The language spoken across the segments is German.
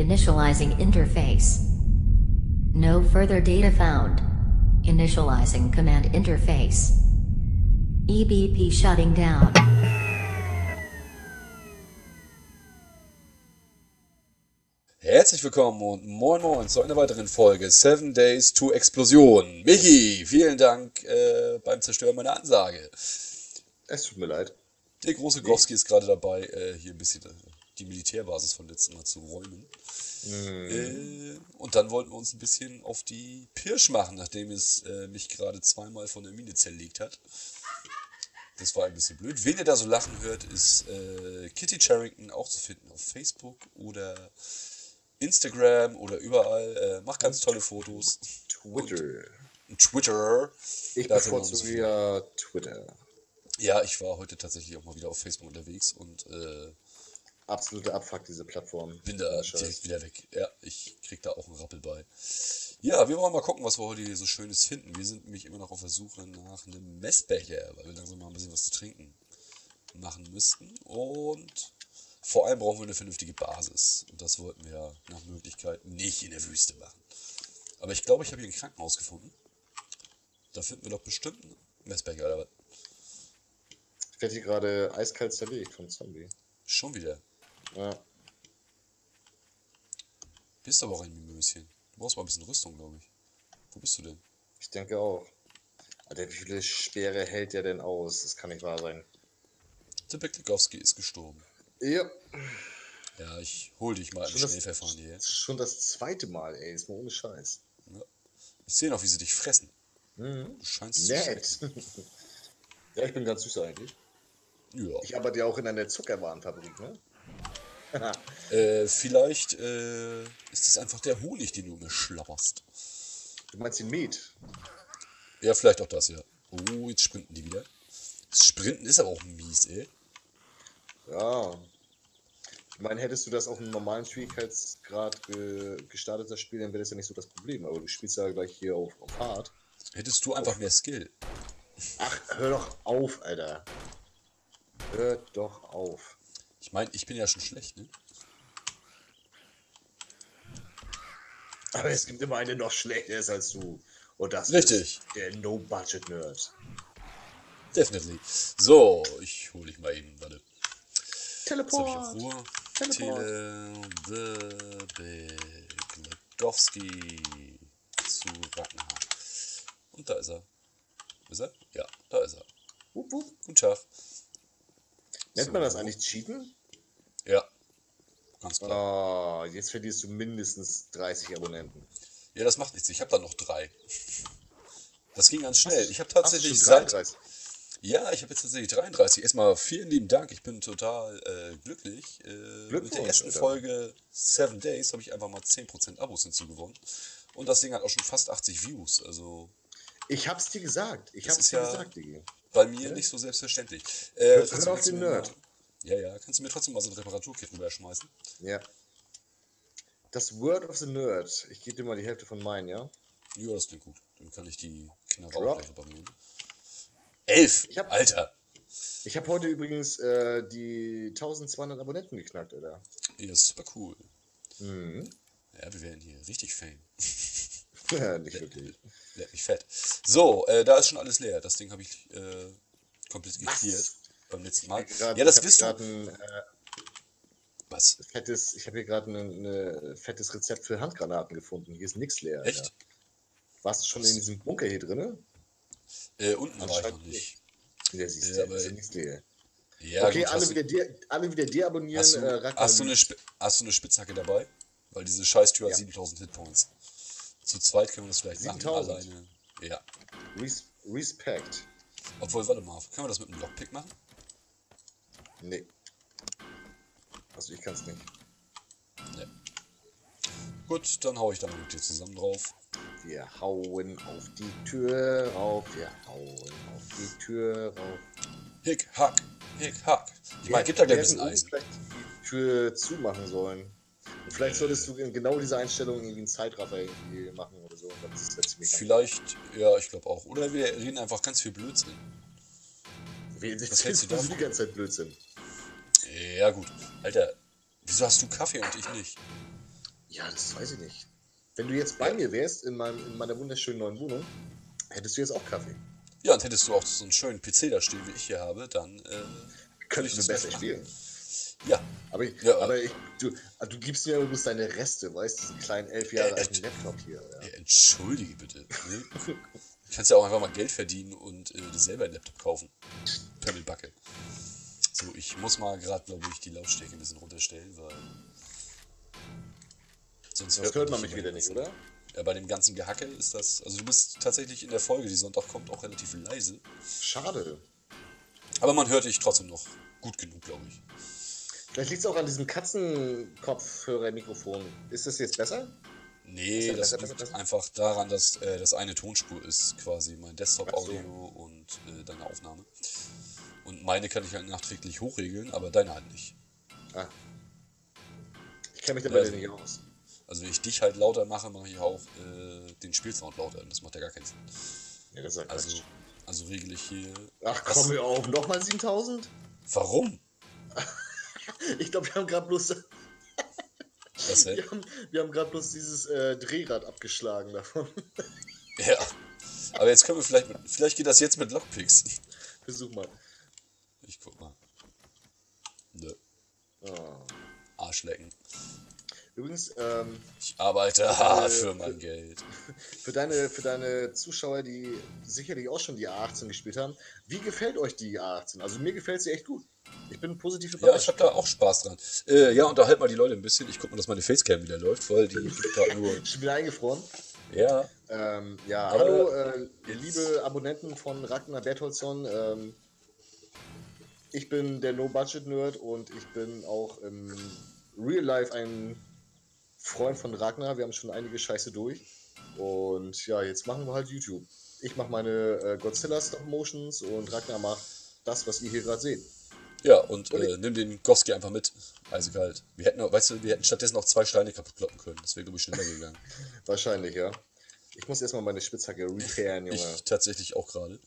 Initializing interface. No further data found. Initializing command interface. EBP shutting down. Herzlich willkommen und moin moin zu einer weiteren Folge 7 Days to Explosion. Michi, vielen Dank beim Zerstören meiner Ansage. Es tut mir leid. Der große Gowski ist gerade dabei, hier ein bisschen die Militärbasis von letztem Mal zu räumen. Und dann wollten wir uns ein bisschen auf die Pirsch machen, nachdem es mich gerade zweimal von der Mine zerlegt hat. Das war ein bisschen blöd. Wen ihr da so lachen hört, ist Kitty Charrington, auch zu finden auf Facebook oder Instagram oder überall. Macht ganz tolle Fotos. Twitter. Ich bevorzuge ja Twitter. Ja, ich war heute tatsächlich auch mal wieder auf Facebook unterwegs und absolute Abfuck, diese Plattform. Bin da direkt wieder weg. Ja, ich krieg da auch einen Rappel bei. Ja, wir wollen mal gucken, was wir heute hier so Schönes finden. Wir sind nämlich immer noch auf der Suche nach einem Messbecher, weil wir langsam mal ein bisschen was zu trinken machen müssten. Und vor allem brauchen wir eine vernünftige Basis. Und das wollten wir ja nach Möglichkeit nicht in der Wüste machen. Aber ich glaube, ich habe hier ein Krankenhaus gefunden. Da finden wir doch bestimmt einen Messbecher, oder was? Ich werde hier gerade eiskalt zerlegt vom Zombie. Schon wieder? Ja. Bist aber auch ein Mimöschen. Du brauchst mal ein bisschen Rüstung, glaube ich. Wo bist du denn? Ich denke auch. Alter, wie viele Speere hält der denn aus? Das kann nicht wahr sein. Der Beklikowski ist gestorben. Ja. Ja, ich hol dich mal im Schnellverfahren hier. Schon das zweite Mal, ey. Ist mal ohne Scheiß. Ja. Ich sehe noch, wie sie dich fressen. Du scheinst nett. Ja, ich bin ganz süß eigentlich. Ja. Ich arbeite ja auch in einer Zuckerwarenfabrik, ne? Vielleicht ist es einfach der Honig, den du mir schlapperst. Du meinst den Met? Ja, vielleicht auch das, ja. Oh, jetzt sprinten die wieder. Das Sprinten ist aber auch mies, ey. Ja. Ich meine, hättest du das auf einem normalen Schwierigkeitsgrad gestartet, das Spiel, dann wäre das ja nicht so das Problem. Aber du spielst ja gleich hier auf Hard. Hättest du einfach mehr Skill. Ach, hör doch auf, Alter. Hör doch auf. Ich meine, ich bin ja schon schlecht, ne? Aber es gibt immer einen, der noch schlechter ist als du. Und das Richtig. ist der No-Budget-Nerd. Definitely. So, ich hole dich mal eben, warte. Teleport. Jetzt hab ich auf Ruhe. Beklikowski zu Rackenhahn. Und da ist er. Ist er? Ja, da ist er. Guten Tag. Nennt man das eigentlich Cheaten? Ja, ganz klar. Oh, jetzt verlierst du mindestens 30 Abonnenten. Ja, das macht nichts. Ich habe da noch 3. Das ging ganz schnell. Ich habe Hast du tatsächlich schon 33? Ja, ich habe jetzt tatsächlich 33. Erstmal vielen lieben Dank. Ich bin total glücklich. Mit der ersten Folge 7 Days habe ich einfach mal 10% Abos hinzugewonnen. Und das Ding hat auch schon fast 80 Views. Also ich hab's dir gesagt. Ich hab's dir gesagt, Digi. Bei mir nicht so selbstverständlich. Hör auf den Nerd. Ja, kannst du mir trotzdem mal so ein Reparaturkit rüberschmeißen? Ja. Das Word of the Nerd. Ich gebe dir mal die Hälfte von meinen, ja? Ja, das klingt gut. Dann kann ich die Knarre auch gleich reparieren. 11! Alter! Ich habe heute übrigens die 1200 Abonnenten geknackt, Alter. Ja, super cool. Mhm. Ja, wir werden hier richtig Fame. Ja, nicht wirklich. Leck mich fett. So, da ist schon alles leer. Das Ding habe ich komplett geklärt beim letzten Mal. Ja, das wisst du. Was? Ich habe hier gerade ein fettes Rezept für Handgranaten gefunden. Hier ist nichts leer. Echt? Alter. Warst du schon in diesem Bunker hier drin? Unten war ich noch nicht. Ja, siehst du, ist ja nichts leer. Ja, okay, gut, alle wieder deabonnieren. Hast du eine Spitzhacke dabei? Weil diese Scheißtür hat 7000 Hitpoints. Zu zweit können wir das vielleicht machen, alleine. Ja. Respekt. Obwohl, warte mal, können wir das mit einem Lockpick machen? Nee. Also ich kann's nicht. Nee. Gut, dann hau ich da mal mit dir zusammen drauf. Wir hauen auf die Tür rauf, wir hauen auf die Tür rauf. Hick, hack. Ich meine, gibt da gleich ein bisschen Eisen. Vielleicht die Tür zumachen sollen. Und vielleicht solltest du in genau dieser Einstellung irgendwie einen Zeitraffer irgendwie machen oder so. Das ist ja ziemlich vielleicht, ja, ich glaube auch. Oder wir reden einfach ganz viel Blödsinn. Was hältst du davon? Die ganze Zeit Blödsinn. Ja gut. Alter, wieso hast du Kaffee und ich nicht? Ja, das weiß ich nicht. Wenn du jetzt bei mir wärst, in meiner wunderschönen neuen Wohnung, hättest du jetzt auch Kaffee. Ja, und hättest du auch so einen schönen PC da stehen, wie ich hier habe, dann Könntest du das besser machen. spielen. Ja, Aber, Ja. du gibst mir übrigens deine Reste, weißt du, diesen kleinen 11 Jahre alten Laptop hier. Ja. entschuldige bitte. Ne? Du kannst ja auch einfach mal Geld verdienen und dir selber einen Laptop kaufen. Pömmelbacke. So, ich muss mal gerade, glaube ich, die Lautstärke ein bisschen runterstellen, weil sonst Das hört man hier mich bei wieder dem nicht, ganzen- oder? Ja, bei dem ganzen Gehacke ist das, also du bist tatsächlich in der Folge, die Sonntag kommt, auch relativ leise. Schade. Aber man hört dich trotzdem noch gut genug, glaube ich. Vielleicht liegt es auch an diesem Katzenkopfhörer-Mikrofon. Ist das jetzt besser? Nee, Besser, das besser, liegt besser? einfach daran, dass das eine Tonspur ist, quasi mein Desktop-Audio und deine Aufnahme. Und meine kann ich halt nachträglich hochregeln, aber deine halt nicht. Ah. Ich kenne mich dabei Also- nicht aus. Also wenn ich dich halt lauter mache, mache ich auch den Spielsound lauter. Und das macht ja gar keinen Sinn. Ja, das ist ja Quatsch. Also regle ich hier... Ach komm, hör auf, nochmal 7000? Warum? Ich glaube, wir haben gerade bloß, Was denn? wir haben gerade bloß dieses Drehrad abgeschlagen davon. Ja. Aber jetzt können wir vielleicht geht das jetzt mit Lockpicks. Versuch mal. Ich guck mal. Nö. Oh. Arschlecken. Übrigens, Ich arbeite hart für mein Geld. für deine Zuschauer, die sicherlich auch schon die A18 gespielt haben, wie gefällt euch die A18? Also mir gefällt sie echt gut. Ich bin positiv Ja, überrascht. ich habe da auch Spaß dran. Ja, unterhalt mal die Leute ein bisschen. Ich guck mal, dass meine Facecam wieder läuft, weil die gibt gerade nur... Schon wieder eingefroren. Ja, Ja, Aber hallo, liebe Abonnenten von Ragnar Bertholdsson. Ich bin der No-Budget-Nerd und ich bin auch im Real Life ein Freund von Ragnar. Wir haben schon einige Scheiße durch. Und ja, jetzt machen wir halt YouTube. Ich mache meine Godzilla Stop-Motions und Ragnar macht das, was ihr hier gerade seht. ja, und nimm den Goski einfach mit. Eisekalt. Wir hätten stattdessen auch 2 Steine kaputt kloppen können. Das wäre, glaube ich, schneller gegangen. Wahrscheinlich, ja. Ich muss erstmal meine Spitzhacke repairen, Junge. Ich tatsächlich auch gerade.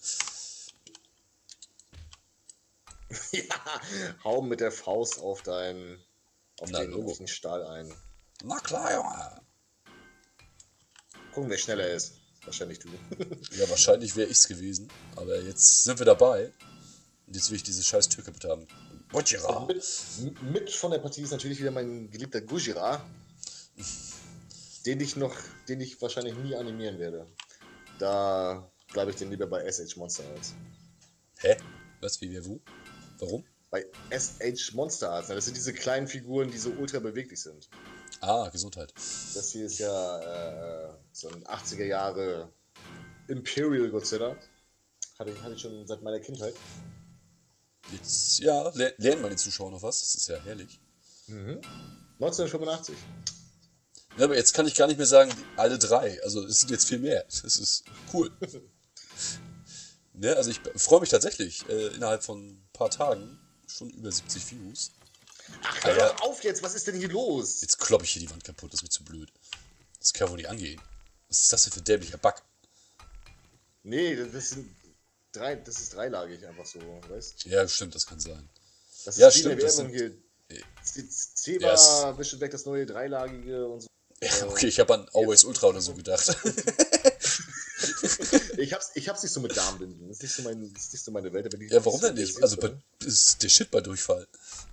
Ja, hau mit der Faust auf Na, den Logo. wirklichen Stahl ein. Na klar, Junge. Gucken, wer schneller ist. Wahrscheinlich du. Ja, wahrscheinlich wäre ich's gewesen. Aber jetzt sind wir dabei. Und jetzt will ich diese scheiß Tür kaputt haben. Gojira. Mit von der Partie ist natürlich wieder mein geliebter Gujira, den ich wahrscheinlich nie animieren werde. Da bleibe ich den lieber bei SH Monster Arts. Hä? Was, wie, wer, wo? Warum? Bei SH Monster Arts, das sind diese kleinen Figuren, die so ultra beweglich sind. Ah, Gesundheit. Das hier ist ja so ein 80er Jahre Imperial Godzilla. Hatte ich schon seit meiner Kindheit. Jetzt, ja, lernen meine Zuschauer noch was. Das ist ja herrlich. 1985. Ja, aber jetzt kann ich gar nicht mehr sagen, alle 3. Also es sind jetzt viel mehr. Das ist cool. Ne, also ich freue mich tatsächlich. Innerhalb von ein paar Tagen schon über 70 Views. Ach, hör doch auf jetzt, was ist denn hier los? Jetzt kloppe ich hier die Wand kaputt, das ist mir zu blöd. Das kann wohl nicht angehen. Was ist das denn für ein dämlicher Bug? Nee, das ist dreilagig einfach so, weißt du? Ja, stimmt, das kann sein. Das Ja, ist wie in stimmt, der das Werbung hier. Ja, Zebra wischt weg das neue dreilagige und so. Ja, okay, ich habe an Always Ultra oder so gedacht. Ich hab's nicht so mit Darmbinden. Das ist nicht so meine Welt. Aber Ja, warum denn nicht? Also ist der Shit bei Durchfall.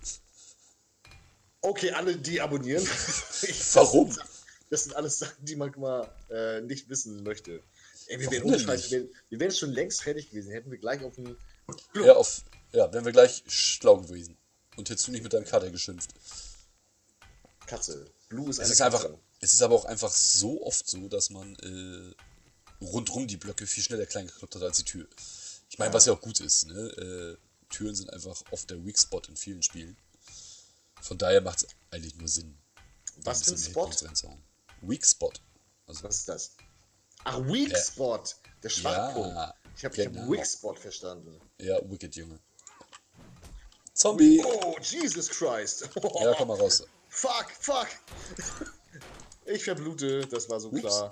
Okay, alle die abonnieren. Warum? Das sind alles Sachen, die man mal nicht wissen möchte. Ey, wir Warum denn wären schon längst fertig gewesen. Hätten wir gleich auf dem Ja, wären wir gleich schlau gewesen. Und hättest du nicht mit deinem Kater geschimpft. Katze. Blue ist Es eine ist Katze. einfach, es ist aber auch einfach so oft so, dass man rundrum die Blöcke viel schneller klein gekloppt hat als die Tür. Ich meine, was ja auch gut ist, ne? Türen sind einfach oft der Weak Spot in vielen Spielen. Von daher macht es eigentlich nur Sinn. Was für ein bisschen Spot? Hitbox reinzuhauen. Weak Spot. Also, Was ist das? Ach, Weak Spot. Der Schwachpunkt. Ja, Ich hab genau. Weak Spot verstanden. ja, Wicked, Junge. Zombie! Oh, Jesus Christ. Ja, komm mal raus. Fuck. Ich verblute, das war so Ups. klar.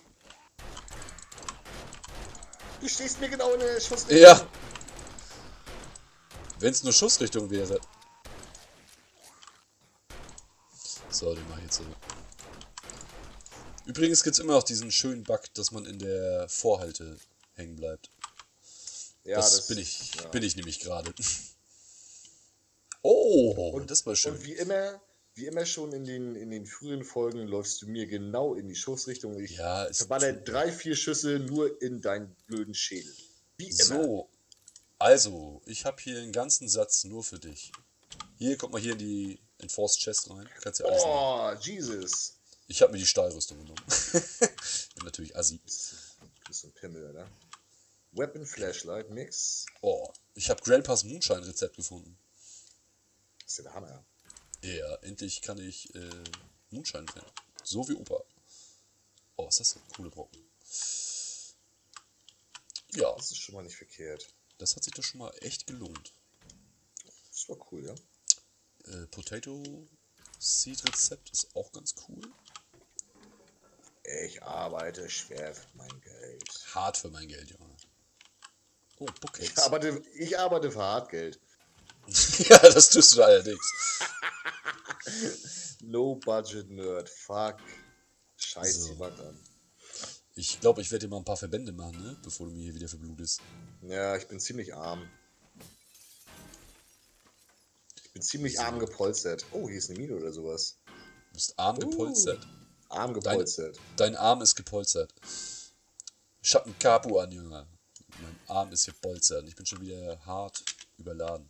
Du stehst mir genau in der Schussrichtung. Ja! Wenn es nur Schussrichtung wäre. So, den mach ich jetzt so. Übrigens gibt es immer noch diesen schönen Bug, dass man in der Vorhalte hängen bleibt. Ja, das bin ich, ja. bin ich nämlich gerade. Oh, das war schön. Und wie immer schon in den frühen Folgen läufst du mir genau in die Schussrichtung. Ich Ja, ist verballer 3-4 Schüsse nur in deinen blöden Schädel. Wie immer. so. Also, ich habe hier einen ganzen Satz nur für dich. Hier, guck mal hier in die Enforced Chest rein. Kannst ja alles nehmen. Oh, Jesus. Ich habe mir die Stahlrüstung genommen. Bin natürlich assi. Du bist ein Pimmel, oder? Weapon Flashlight Mix. Oh, ich habe Grandpas Moonshine Rezept gefunden. Das ist ja der Hammer. Ja, endlich kann ich Moonshine trennen. So wie Opa. Oh, was ist das denn? Coole Brocken. Ja, Das ist schon mal nicht verkehrt. das hat sich doch schon mal echt gelohnt. Das war cool, ja? Potato Seed Rezept ist auch ganz cool. Ich arbeite schwer für mein Geld. Hart für mein Geld, Junge. Oh, Bookcase. Ich arbeite für Hartgeld. Ja, das tust du allerdings. No Budget Nerd. Fuck. Scheiß So. die Wand an. Ich glaube, ich werde dir mal ein paar Verbände machen, ne? Bevor du mir hier wieder verblutest. Ja, ich bin ziemlich arm. Ich bin ziemlich arm gepolstert. Oh, hier ist eine Mine oder sowas. Du bist arm gepolstert. Arm gepolstert. Dein Arm ist gepolstert. Ich hab einen Capo an, Junge. Mein Arm ist gepolstert. Ich bin schon wieder hart überladen.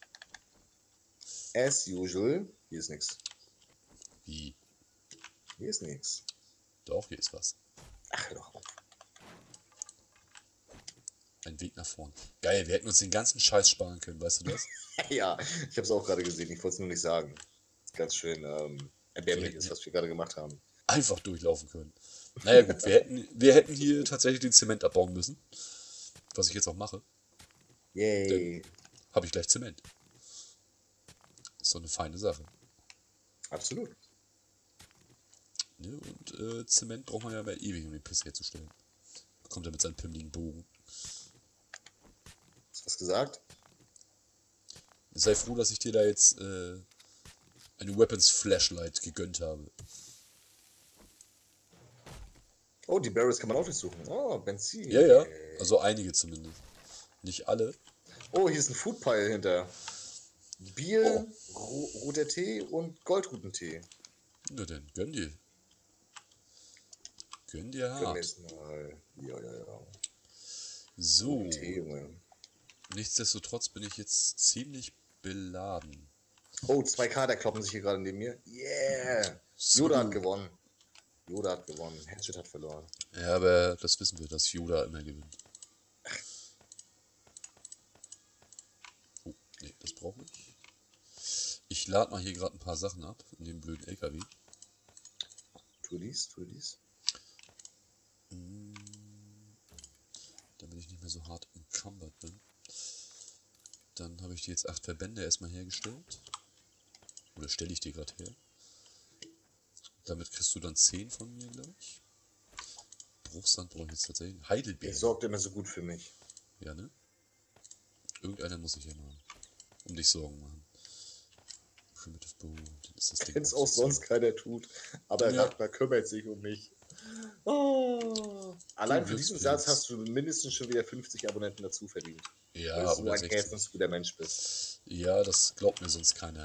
As usual. Hier ist nichts. Wie? Hier ist nichts. Doch, hier ist was. Ach doch. Ein Weg nach vorn. Geil, wir hätten uns den ganzen Scheiß sparen können, weißt du das? Ja, ich habe es auch gerade gesehen. Ich wollte es nur nicht sagen. Ganz schön erbärmlich ist, was wir gerade gemacht haben. Einfach durchlaufen können. Naja gut, wir hätten hier tatsächlich den Zement abbauen müssen. Was ich jetzt auch mache. Yay. Habe ich gleich Zement. Ist doch eine feine Sache. Absolut. Ne? Und Zement braucht man ja mal ewig, um den Piss herzustellen. Kommt er mit seinem pimmeligen Bogen. Hast du was gesagt? Sei froh, dass ich dir da jetzt eine Weapons Flashlight gegönnt habe. Oh, die Barrels kann man auch durchsuchen. Oh, Benzin. Ja, ja. Also einige zumindest. Nicht alle. Oh, hier ist ein Foodpile hinter. Bier, roter Tee und Goldrutentee. Na denn, gönn dir. Gönn dir Können wir hart. jetzt mal. Ja. So. Tee, Junge. Nichtsdestotrotz bin ich jetzt ziemlich beladen. Oh, 2 Kader kloppen sich hier gerade neben mir. Yeah! So. Yoda hat gewonnen. Hatchet hat verloren. Ja, aber das wissen wir, dass Yoda immer gewinnt. Oh, nee, das brauche ich. Ich lade mal hier gerade ein paar Sachen ab in dem blöden LKW. Tu dies. Damit ich nicht mehr so hart encumbered bin. Dann habe ich dir jetzt 8 Verbände erstmal hergestellt. Oder stelle ich dir gerade her. Damit kriegst du dann 10 von mir gleich. Bruchsand brauche ich jetzt tatsächlich. Heidelbeeren. Ihr sorgt immer so gut für mich. Ja, ne? Irgendeiner muss ich ja machen. Um dich Sorgen machen. Primitive Bow, dann ist das Ding. Wenn es auch sonst keiner tut. Aber Ja. Ragnar kümmert sich um mich. Oh. Allein für wirst diesen jetzt. Satz hast du mindestens schon wieder 50 Abonnenten dazu verdient. Ja, Weil du so oder ein 60. herzensguter Mensch bist. Ja, das glaubt mir sonst keiner.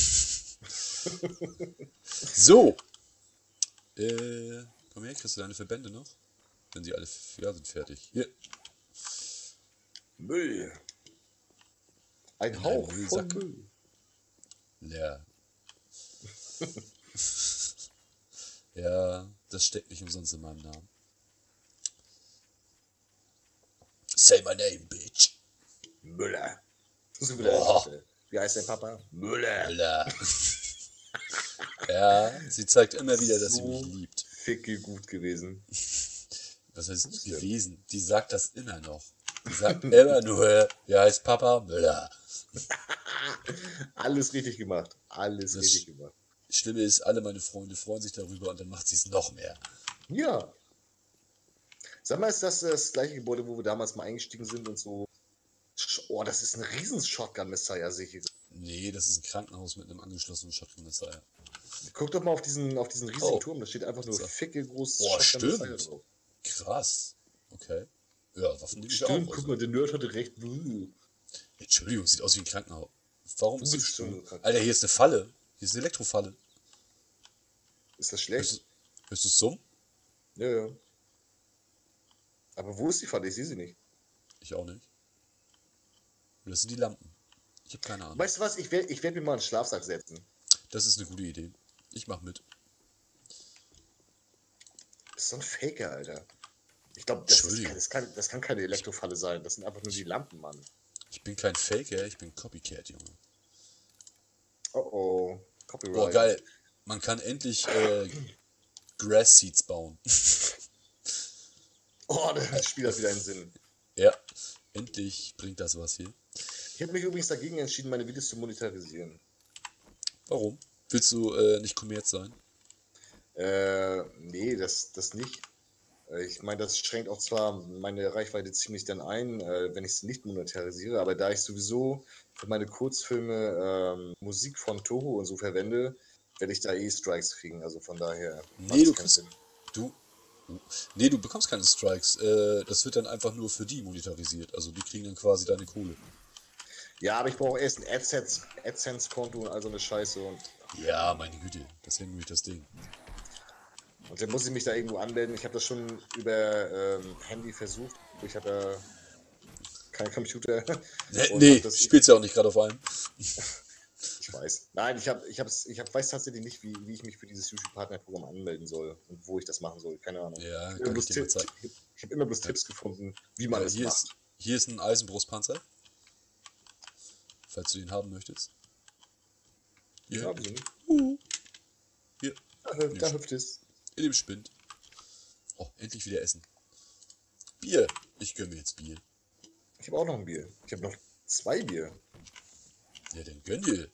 So. Komm her, kriegst du deine Verbände noch? Wenn sie alle sind fertig. Hier. Müll. Ein In Hauch einem von Müllsack. Müll. Leer. Ja, das steckt nicht umsonst in meinem Namen. Say my name, bitch. Müller. So wieder Boah. Wie heißt dein Papa? Müller. Alter. Ja, sie zeigt immer wieder, dass sie mich liebt. Ficke gut gewesen. Was heißt denn? gewesen? Die sagt das immer noch. Die sagt immer nur, wie heißt Papa? Müller. Alles richtig gemacht. Alles Das- richtig gemacht. Schlimme ist, alle meine Freunde freuen sich darüber und dann macht sie es noch mehr. Ja. Sag mal, ist das gleiche Gebäude, wo wir damals mal eingestiegen sind und so? Oh, das ist ein riesen Shotgun-Messiah, sehe ich hier. Nee, das ist ein Krankenhaus mit einem angeschlossenen Shotgun Messiah. Guck doch mal auf diesen riesigen Oh. Turm, da steht einfach nur So. Ficke groß Boah, Shotgun Messiah stimmt. drauf. Krass. Okay. Ja, Waffen nehme ich auch. Stimmt, guck Also. mal, der Nerd hatte recht. Entschuldigung, sieht aus wie ein Krankenhaus. Warum Du ist bist das schon so? ein Krankenhaus. Alter, hier ist eine Falle. Hier ist eine Elektrofalle. Ist das Hörst schlecht? du es summen? Ja, ja. Aber wo ist die Falle? Ich sehe sie nicht. Ich auch nicht. Und das sind die Lampen. Ich habe keine Ahnung. Weißt du was? Ich werd mir mal einen Schlafsack setzen. Das ist eine gute Idee. Ich mach mit. Das ist so ein Faker, Alter. Ich glaube, das kann keine Elektrofalle sein. Das sind einfach nur die Lampen, Mann. Ich bin kein Faker, ich bin Copycat, Junge. Oh oh. Copyright. Boah, geil. Man kann endlich Grass Seeds bauen. Oh, das Spiel hat wieder einen Sinn. Ja, endlich bringt das was hier. Ich habe mich übrigens dagegen entschieden, meine Videos zu monetarisieren. Warum? Willst du nicht Kommerz sein? Nee, das nicht. Ich meine, das schränkt auch zwar meine Reichweite ziemlich dann ein, wenn ich sie nicht monetarisiere, aber da ich sowieso für meine Kurzfilme Musik von Toho und so verwende, werde ich da eh Strikes kriegen. Also von daher macht Nee, es du keinen kriegst. Sinn. Nee, du bekommst keine Strikes. Das wird dann einfach nur für die monetarisiert. Also die kriegen dann quasi deine Kohle. Ja, aber ich brauche erst ein AdSense-Konto und all so eine Scheiße. Ja, meine Güte, das wäre nämlich das Ding. Und dann muss ich mich da irgendwo anmelden. Ich habe das schon über Handy versucht. Ich habe ja keinen Computer. Und Nee, hab das, spielst ja auch nicht gerade auf einem. ich weiß. Nein, ich weiß tatsächlich nicht, wie ich mich für dieses YouTube-Partner-Programm anmelden soll und wo ich das machen soll. Keine Ahnung. Ja, Ich kann ich dir mal zeigen. habe immer bloß Tipps gefunden, wie man es Hier macht. hier ist ein Eisenbrustpanzer. Falls du den haben möchtest. Hier, Ja, wieso nicht? hier, Da hüpft es. in dem Spind. Oh, endlich wieder essen. Bier. Ich gönn mir jetzt Bier. Ich habe auch noch ein Bier. Ich habe noch 2 Bier. Ja, dann gönn dir.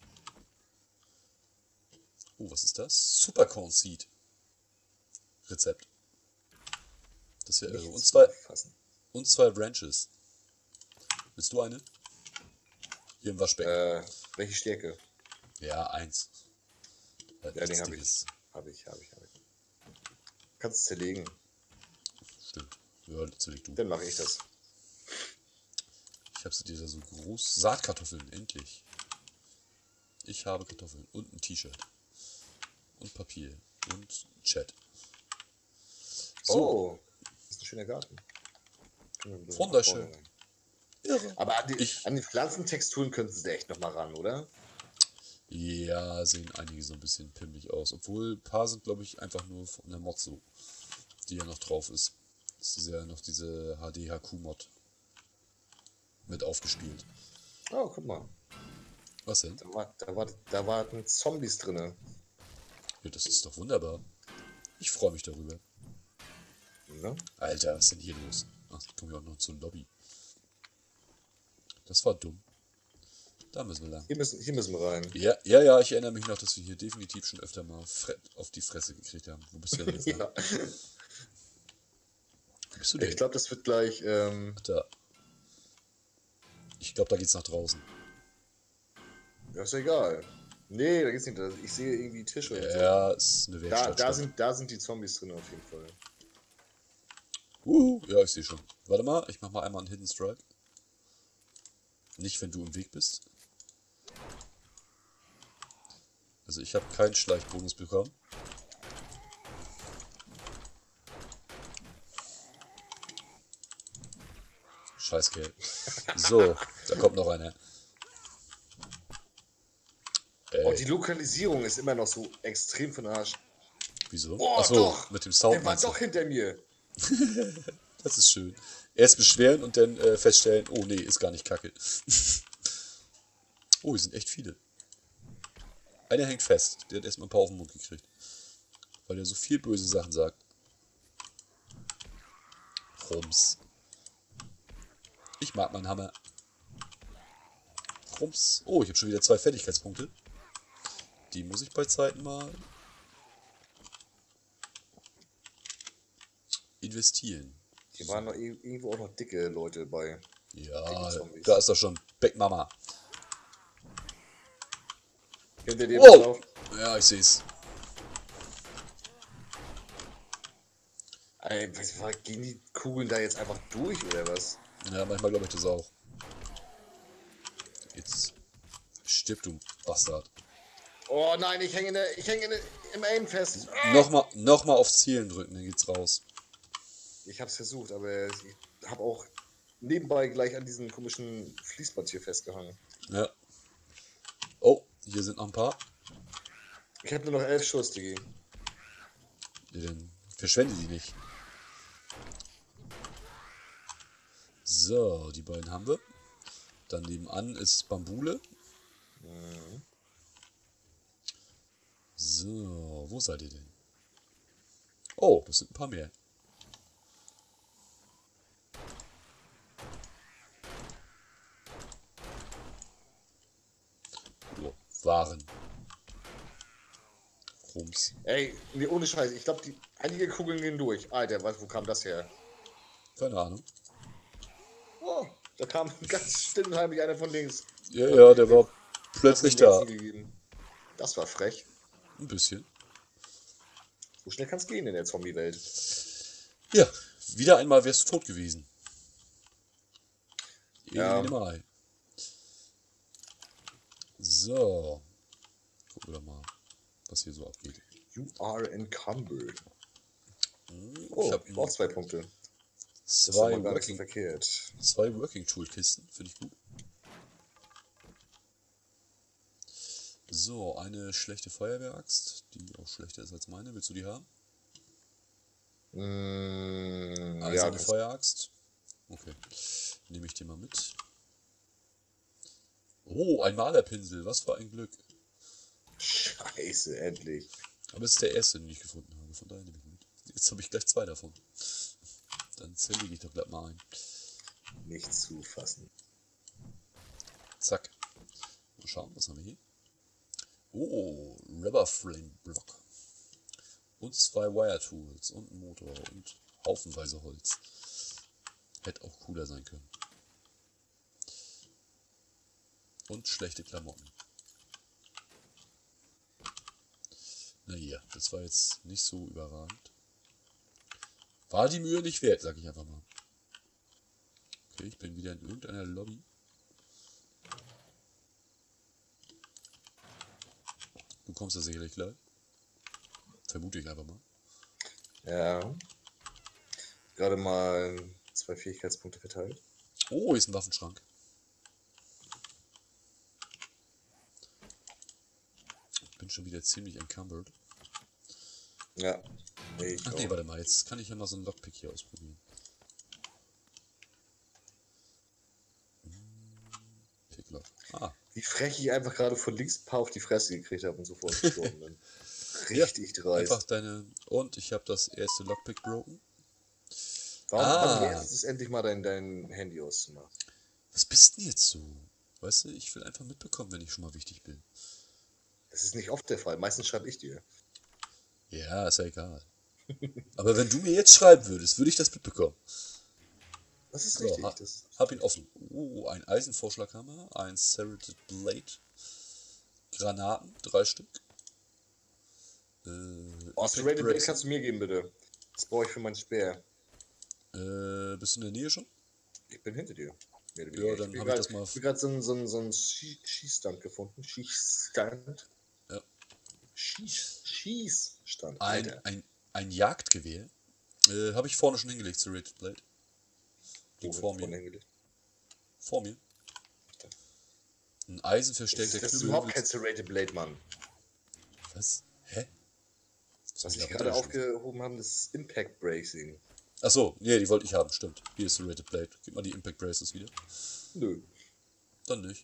Oh, was ist das? Supercorn Seed. Rezept. Das wäre irre. Nichts Und zu zwei, fassen. und 2 Branches. Willst du eine? Hier im Waschbecken. Welche Stärke? Ja, 1. Ja, den Nichts habe ich. Dickes. Habe ich. Kannst du zerlegen. Stimmt. Ja, natürlich du. Dann mache ich das. Ich habe sie dir da so groß. Saatkartoffeln, endlich. Ich habe Kartoffeln und ein T-Shirt. Und Papier. Und Chat. So, Oh, das ist ein schöner Garten. Wunderschön. Irre. Aber an Ich- die Pflanzentexturen könnten sie echt noch mal ran, oder? Ja, sehen einige so ein bisschen pimmelig aus. Obwohl, ein paar sind, glaube ich, einfach nur von der Mod so. Die ja noch drauf ist. Das ist ja noch diese HD-HQ-Mod. Mit aufgespielt. Oh, guck mal. Was denn? Da waren Zombies drinne. Ja, das ist doch wunderbar. Ich freue mich darüber. Ne? Alter, was ist denn hier los? Ach, da kommen wir auch noch zur Lobby. Das war dumm. Da müssen wir lang. Hier müssen wir rein. Ja, ich erinnere mich noch, dass wir hier definitiv schon öfter mal auf die Fresse gekriegt haben. Wo bist du denn jetzt? Ja. Wo bist du denn? Ich glaube, das wird gleich. Da. Ich glaube, da geht's nach draußen. Ja, ist egal. Nee, da geht's nicht. Ich sehe irgendwie Tische. und Ja, ist eine so. Werkstatt. Da sind die Zombies drin auf jeden Fall. Ja, ich sehe schon. Warte mal, ich mach mal einmal einen Hidden Strike. Nicht, wenn du im Weg bist. Also ich habe keinen Schleichbonus bekommen. Scheißkerl. So, da kommt noch einer. Und die Lokalisierung ist immer noch so extrem von Arsch. Wieso? Oh, Achso, doch. mit dem Sound Der war meinst du? doch hinter mir. Das ist schön. Erst beschweren und dann feststellen, oh nee, ist gar nicht kacke. Oh, hier sind echt viele. Einer hängt fest. Der hat erstmal ein paar auf den Mund gekriegt. Weil er so viel böse Sachen sagt. Rums. Ich mag meinen Hammer. Rums. Oh, ich habe schon wieder 2 Fertigkeitspunkte. Die muss ich bei Zeiten mal investieren. Hier waren noch irgendwo auch noch dicke Leute bei. Ja, Zombies. da ist doch schon Big Mama. Hinter dir Wow. drauf. Ja, ich seh's. Ey, gehen die Kugeln da jetzt einfach durch oder was? Ja, manchmal glaube ich das auch. Jetzt stirb du Bastard. Oh nein, ich hänge im Aim fest. Nochmal auf Zielen drücken, dann geht's raus. Ich hab's versucht, aber ich habe auch nebenbei gleich an diesem komischen Fließband hier festgehangen. Ja. Oh, hier sind noch ein paar. Ich habe nur noch 11 Schuss, Digi. Ja, dann verschwende die nicht. So, die beiden haben wir. Dann nebenan ist Bambule. So, wo seid ihr denn? Oh, das sind ein paar mehr. Oh, Waren. Rums. Ey, nee, ohne Scheiß, ich glaube, einige Kugeln gehen durch. Alter, wo kam das her? Keine Ahnung. Oh, da kam ganz still und heimlich einer von links. Ja, der war plötzlich Hat mir da. Ziel gegeben. Das war frech. Ein bisschen. So schnell kann es gehen in der Zombie-Welt. Ja, wieder einmal wärst du tot gewesen. Ja. Mal. So. Gucken wir doch mal, was hier so abgeht. You are encumbered. Ich Oh, habe auch 2 Punkte. Das ist zwei aber gar nicht so Working, verkehrt. zwei Working Tool Kisten, finde ich gut. So, eine schlechte Feuerwehraxt, die auch schlechter ist als meine. Willst du die haben? Also Ja, eine Feueraxt. Okay, nehme ich die mal mit. Oh, ein Malerpinsel, was für ein Glück. Scheiße, endlich. Aber es ist der erste, den ich gefunden habe, von daher nehme ich mit. Jetzt habe ich gleich 2 davon. Dann zerlege ich doch gleich mal ein. Nicht zufassen. Zack. Mal schauen, was haben wir hier? Oh, Rubber Frame Block. Und 2 Wire Tools und ein Motor und haufenweise Holz. Hätte auch cooler sein können. Und schlechte Klamotten. Naja, das war jetzt nicht so überragend. War die Mühe nicht wert, sag ich einfach mal. Okay, ich bin wieder in irgendeiner Lobby. Du kommst da sicherlich gleich. Vermute ich einfach mal. Ja. Gerade mal 2 Fähigkeitspunkte verteilt. Oh, hier ist ein Waffenschrank. Ich bin schon wieder ziemlich encumbered. Ja. Ach nee, warte mal, jetzt kann ich ja mal so einen Lockpick hier ausprobieren. Picklock. Ah, Wie frech ich einfach gerade von links ein paar auf die Fresse gekriegt habe und sofort gestorben bin. Richtig dreist. einfach deine... Und ich habe das erste Lockpick broken. Warum lernst du es endlich mal dein Handy auszumachen? Was bist denn jetzt so? Weißt du, ich will einfach mitbekommen, wenn ich schon mal wichtig bin. Das ist nicht oft der Fall. Meistens schreibe ich dir. Ja, ist ja egal. Aber wenn du mir jetzt schreiben würdest, würde ich das mitbekommen. Das ist So, richtig. hab ihn offen. Ein Eisenvorschlaghammer, ein Serrated Blade, Granaten, 3 Stück. Serrated Blade kannst du mir geben, bitte. Das brauche ich für meinen Speer. Bist du in der Nähe schon? Ich bin hinter dir. Ja, dann habe ich das mal... Ich habe gerade so einen Schießstand gefunden. Schießstand. Ja. Schießstand. Ein Jagdgewehr. Habe ich vorne schon hingelegt, Serrated Blade. Liegt vor mir. Hingelegt. Vor mir. Ein eisenverstärkter Das ist Knüppel. überhaupt kein Serrated Blade, Mann. Was? Hä? Was ich gerade aufgehoben habe, ist Impact Bracing. Achso, nee, die wollte ich haben, stimmt. Hier ist Serrated Blade. Gib mal die Impact Braces wieder. Nö. Dann nicht.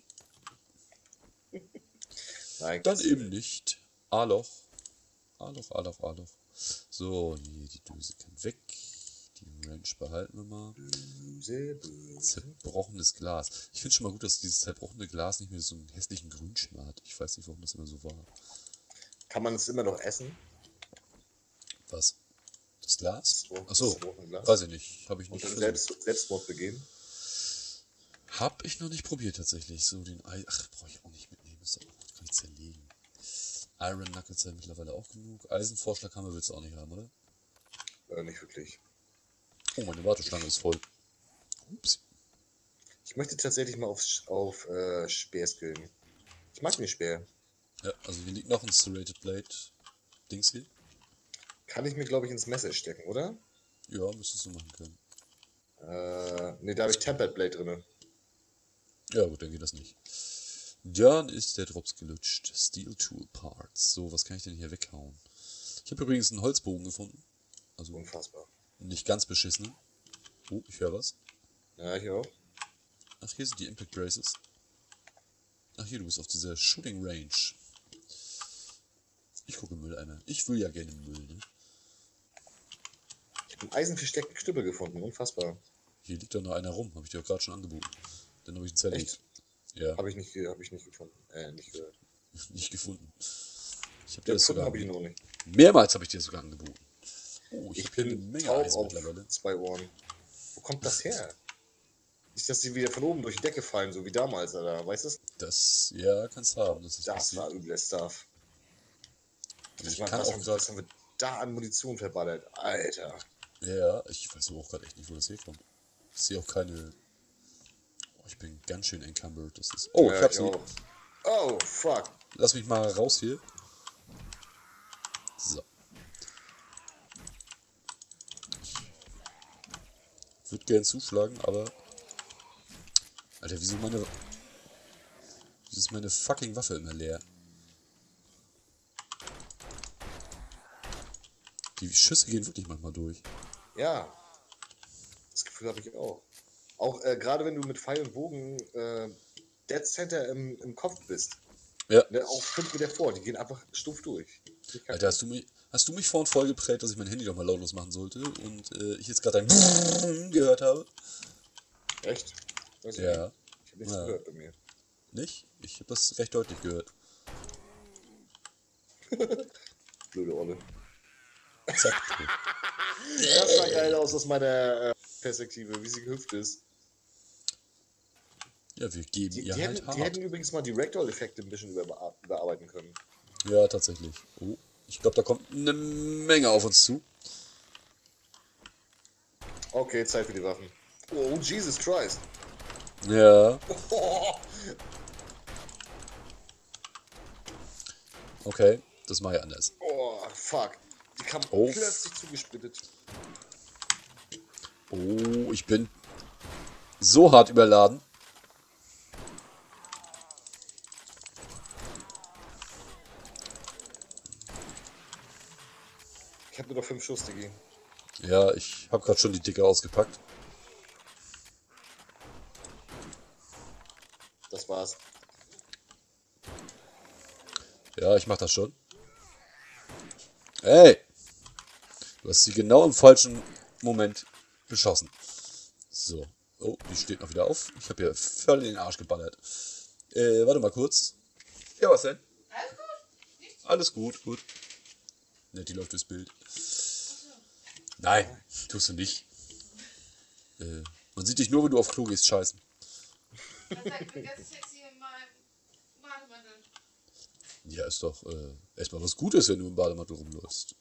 Nein, Dann eben nicht. A-Loch. A-Loch. So, nee, die Dose kann weg. Die Wrench behalten wir mal. Böse. Zerbrochenes Glas. Ich finde schon mal gut, dass dieses zerbrochene Glas nicht mehr so einen hässlichen Grünschimmer hat. Ich weiß nicht, warum das immer so war. Kann man es immer noch essen? Was? Das Glas? Das Achso, zerbrochene Glas? weiß ich nicht. Habe ich Und nicht dann Selbstmord begehen? Hab ich noch nicht probiert tatsächlich. So den Ach, brauche ich auch nicht mitnehmen. Ist doch, kann ich zerlegen. Iron Knuckles ja mittlerweile auch genug. Eisenvorschlaghammer willst du auch nicht haben, oder? Nicht wirklich. Oh, meine Warteschlange ist voll. Ups. Ich möchte tatsächlich mal auf Speer skillen. Ich mag den Speer. Ja, also hier liegt noch ein Serrated Blade. Dings hier. Kann ich mir, glaube ich, ins Messer stecken, oder? Ja, müsstest du machen können. Ne, da habe ich Tempered Blade drin. Ja, gut, dann geht das nicht. Dann ist der Drops gelutscht. Steel Tool Parts. So, was kann ich denn hier weghauen? Ich habe übrigens einen Holzbogen gefunden. Also Unfassbar. nicht ganz beschissen. Oh, ich höre was. Ja, ich auch. Ach, hier sind die Impact Braces. Ach, hier, du bist auf dieser Shooting Range. Ich gucke Mülleimer. Ich will ja gerne Müll, ne? Ich habe einen eisenversteckten Knüppel gefunden. Unfassbar. Hier liegt doch noch einer rum. Habe ich dir auch gerade schon angeboten. Dann habe ich einen zerlegt. Echt? Ja, Habe ich nicht gefunden. Nicht gehört. nicht gefunden. Ich habe dir Ja, das gefunden sogar... habe ich ihn noch nicht. Mehrmals habe ich dir sogar angeboten. Oh, ich Ich habe hier eine bin Menge taub Eisen auf mittlerweile. 2 Ohren. Wo kommt das her? Nicht, dass sie wieder von oben durch die Decke fallen, so wie damals, Alter. Weißt du? Das, ja, kannst haben. Das ist Das passiert. war übel Stuff. Ich Was kann auch was gerade... haben wir da an Munition verballert? Alter. Ja, ich weiß aber auch gerade echt nicht, wo das herkommt. Ich sehe auch keine... Oh, ich bin ganz schön encumbered. Das ist... Oh, ich hab sie. auch. Oh, fuck. Lass mich mal raus hier. So. Ich würde gern zuschlagen, aber... Alter, wieso ist meine fucking Waffe immer leer? Die Schüsse gehen wirklich manchmal durch. Ja. Das Gefühl habe ich auch. Auch gerade wenn du mit Pfeil und Bogen Dead Center im Kopf bist. Ja. Ne, auch 5 Meter vor, die gehen einfach stumpf durch. Alter, hast du mich vorhin voll geprägt, dass ich mein Handy doch mal lautlos machen sollte und ich jetzt gerade ein gehört habe? Echt? Weiß ich Ja. nicht. Ich habe nichts Ja. gehört bei mir. Nicht? Ich habe das recht deutlich gehört. Blöde Olle. Zack. Das sah geil aus meiner Perspektive, wie sie gehüpft ist. Ja, wir geben Die, ihr die, halt hätten, hart. die hätten übrigens mal die Ragdoll-Effekte ein bisschen überarbeiten können. Ja, tatsächlich. Oh, ich glaube, da kommt eine Menge auf uns zu. Okay, Zeit für die Waffen. Oh, Jesus Christ. Ja, Oh, okay. Das mache ich anders. oh fuck. Die kam Oh. plötzlich zugesplittet. Oh, ich bin so hart überladen. Ich habe nur noch 5 Schuss, Digi. Ja, ich habe gerade schon die Dicke ausgepackt. Das war's. Ja, ich mach das schon. Ey! Du hast sie genau im falschen Moment beschossen. So. Oh, die steht noch wieder auf. Ich habe hier voll in den Arsch geballert. Warte mal kurz. Ja, was denn? Alles gut? Nichts? Alles gut, gut. Ne, die läuft durchs Bild. Nein, tust du nicht. Man sieht dich nur, wenn du auf Klo gehst, scheißen. Das sagt, ich bin ganz sexy in meinem Bademantel. Ja, ist doch erstmal was Gutes, wenn du im Bademantel rumläufst.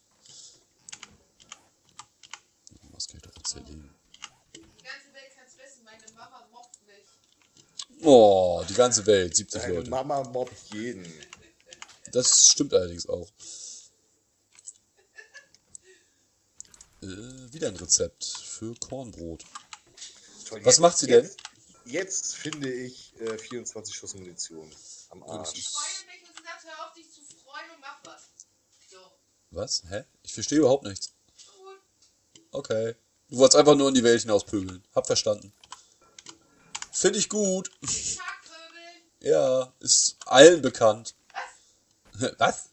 Was kann ich doch erzählen? Die ganze Welt kann's wissen, meine Mama mobbt mich. Oh, die ganze Welt, 70 Deine Leute. Mama mobbt jeden. Das stimmt allerdings auch. Wieder ein Rezept für Kornbrot. Toll, Was macht sie denn? Jetzt finde ich 24 Schuss Munition am Das Arsch. Ich freue mich und sie sagt, hör auf dich zu freuen und mach was. So. Was? Hä? Ich verstehe überhaupt nichts. Gut. Okay. Du wolltest einfach nur in die Welt hinauspöbeln. Hab verstanden. Finde ich gut. Tagvögel. Ja, ist allen bekannt. Was? Was?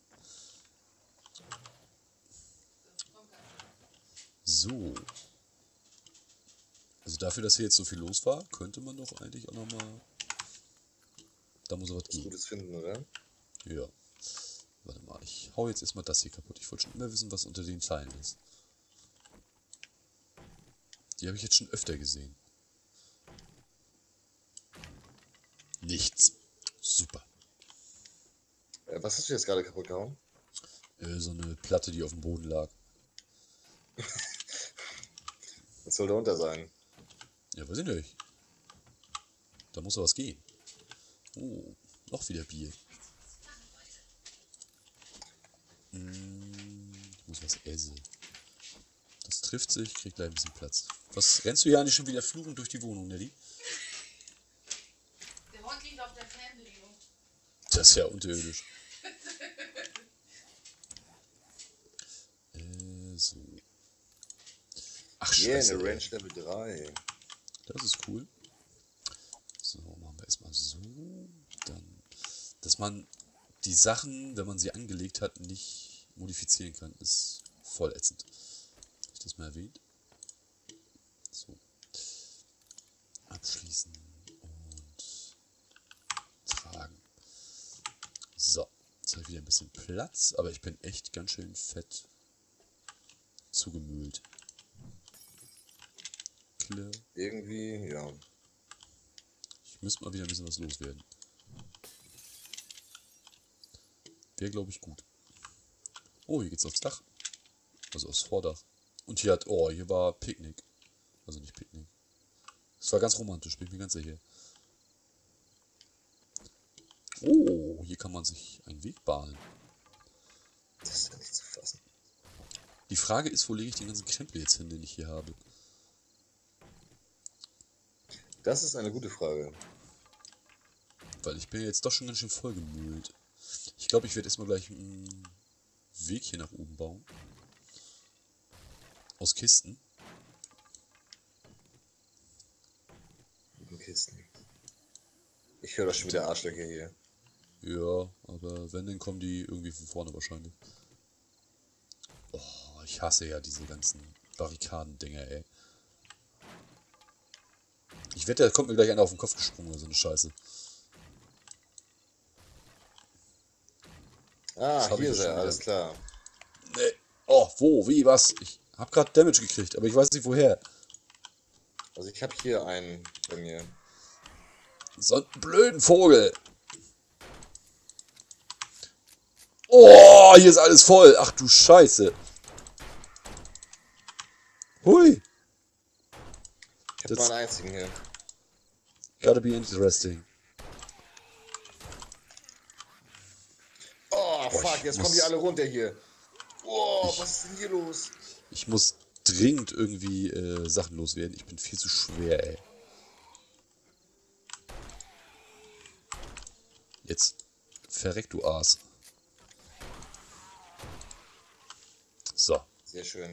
Komm, So. Also dafür, dass hier jetzt so viel los war, könnte man doch eigentlich auch nochmal... Da muss was Was gehen. Gutes finden, oder? Ja. Warte mal, ich hau jetzt erstmal das hier kaputt. Ich wollte schon immer wissen, was unter den Teilen ist. Die habe ich jetzt schon öfter gesehen. Nichts. Super. Was hast du jetzt gerade kaputt gehauen? So eine Platte, die auf dem Boden lag. soll da unter sein? Ja, weiß ich nicht. Da muss doch was gehen. Oh, noch wieder Bier. Ich muss was essen. Das trifft sich, kriegt gleich ein bisschen Platz. Was rennst du ja nicht schon wieder fluchend durch die Wohnung, Nelly? Der Hund liegt auf der Fernbedienung. Das ist ja unterirdisch. So. Ach, Yeah, scheiße. eine ey. Range Level 3. Das ist cool. So, machen wir erstmal so. Dann, dass man die Sachen, wenn man sie angelegt hat, nicht modifizieren kann, ist voll ätzend. Habe ich das mal erwähnt? So. Abschließen und tragen. So, jetzt habe ich wieder ein bisschen Platz, aber ich bin echt ganz schön fett zugemüllt. Klar. Irgendwie, ja. Ich müsste mal wieder ein bisschen was loswerden. Wäre, glaube ich, gut. Oh, hier geht's aufs Dach. Also aufs Vordach. Und hier hier war Picknick. Also nicht Picknick. Es war ganz romantisch, bin ich mir ganz sicher. Oh, hier kann man sich einen Weg bahnen. Das ist ja nicht zu fassen. Die Frage ist, wo lege ich den ganzen Krempel jetzt hin, den ich hier habe? Das ist eine gute Frage. Weil ich bin jetzt doch schon ganz schön vollgemüllt. Ich glaube, ich werde erstmal gleich einen Weg hier nach oben bauen. Aus Kisten. Mit den Kisten. Ich höre doch schon wieder Arschlöcher hier. Ja, aber wenn, dann kommen die irgendwie von vorne wahrscheinlich. Oh, ich hasse ja diese ganzen Barrikadendinger, ey. Ich wette, da kommt mir gleich einer auf den Kopf gesprungen oder so eine Scheiße. Ah, hab ich hier ja ist er, schon alles klar. Nee. Oh, wo, wie, was? Ich hab grad Damage gekriegt, aber ich weiß nicht woher. Also ich habe hier einen bei mir. So einen blöden Vogel. Oh, hier ist alles voll. Ach du Scheiße. Hui. Ich habe nur einen einzigen hier. Gotta be interesting. Oh, fuck, ich jetzt muss- kommen die alle runter hier. Oh, was ist denn hier los? Ich muss dringend irgendwie Sachen loswerden. Ich bin viel zu schwer, ey. Jetzt verreck du Aas. So. Sehr schön.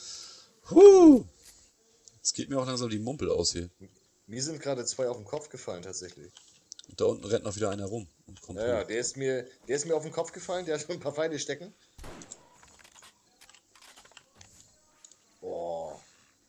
Jetzt geht mir auch langsam die Mumpel aus hier. Mir sind gerade zwei auf den Kopf gefallen, tatsächlich. Und da unten rennt noch wieder einer rum. Und kommt Ja, ja, hoch. der ist mir auf den Kopf gefallen, der hat schon ein paar Pfeile stecken. Boah.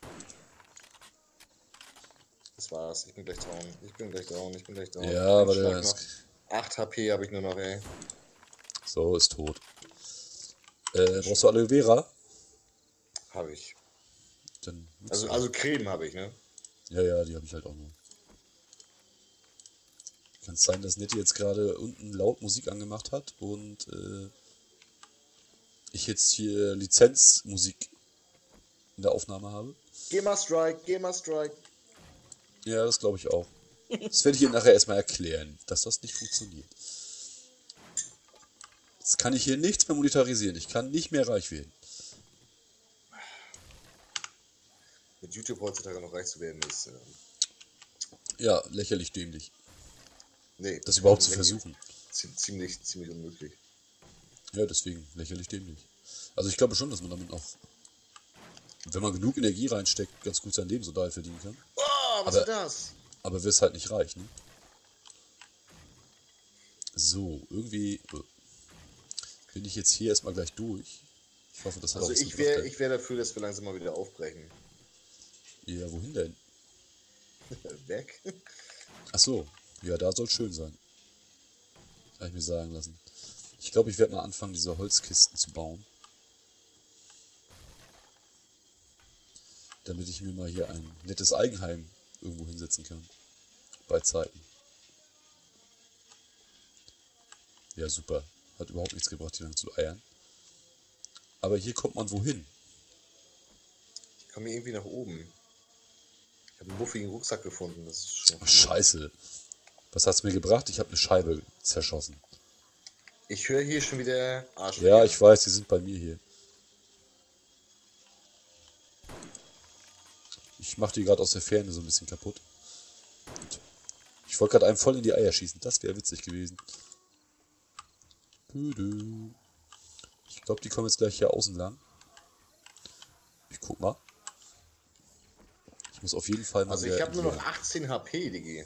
Das war's, ich bin gleich down. Ich bin gleich down. Ja, Ein aber Schlag der noch. ist, 8 HP habe ich nur noch, ey. so, ist tot. Brauchst du Aloe Vera? Habe ich. Dann nutzt du- Also Creme habe ich, ne? Ja, die habe ich halt auch noch. Kann es sein, dass Nettie jetzt gerade unten laut Musik angemacht hat und ich jetzt hier Lizenzmusik in der Aufnahme habe? GEMA Strike. Ja, das glaube ich auch. Das werde ich ihr nachher erstmal erklären, dass das nicht funktioniert. Jetzt kann ich hier nichts mehr monetarisieren. Ich kann nicht mehr reich werden. Mit YouTube heutzutage noch reich zu werden ist. Ja, lächerlich dämlich. Nee. Das überhaupt zu ziemlich- versuchen. Ziemlich unmöglich. Ja, deswegen lächerlich dämlich. Also ich glaube schon, dass man damit auch, wenn man genug Energie reinsteckt, ganz gut sein Lebensunterhalt verdienen kann. Oh, was Aber- ist das? Aber wirst halt nicht reich, ne? So, irgendwie bin ich jetzt hier erstmal gleich durch. Ich hoffe, das hat Also auch was ich gebracht, wäre wär dafür, dass wir langsam mal wieder aufbrechen. Ja, wohin denn? Weg? Ach so, ja, da soll es schön sein. Habe ich mir sagen lassen. Ich glaube, ich werde mal anfangen, diese Holzkisten zu bauen. Damit ich mir mal hier ein nettes Eigenheim irgendwo hinsetzen kann. Bei Zeiten. Ja, super. Hat überhaupt nichts gebracht, hier lang zu eiern. Aber hier kommt man wohin? Ich komme irgendwie nach oben. Ich habe einen muffigen Rucksack gefunden. Das ist schon. Scheiße. Was hat's mir gebracht? Ich habe eine Scheibe zerschossen. Ich höre hier schon wieder Arsch. Ja, ich weiß, die sind bei mir hier. Ich mache die gerade aus der Ferne so ein bisschen kaputt. Ich wollte gerade einem voll in die Eier schießen. Das wäre witzig gewesen. Ich glaube, die kommen jetzt gleich hier außen lang. Ich guck mal. Ich muss auf jeden Fall mal. Also ich habe nur noch 18 HP, Digi.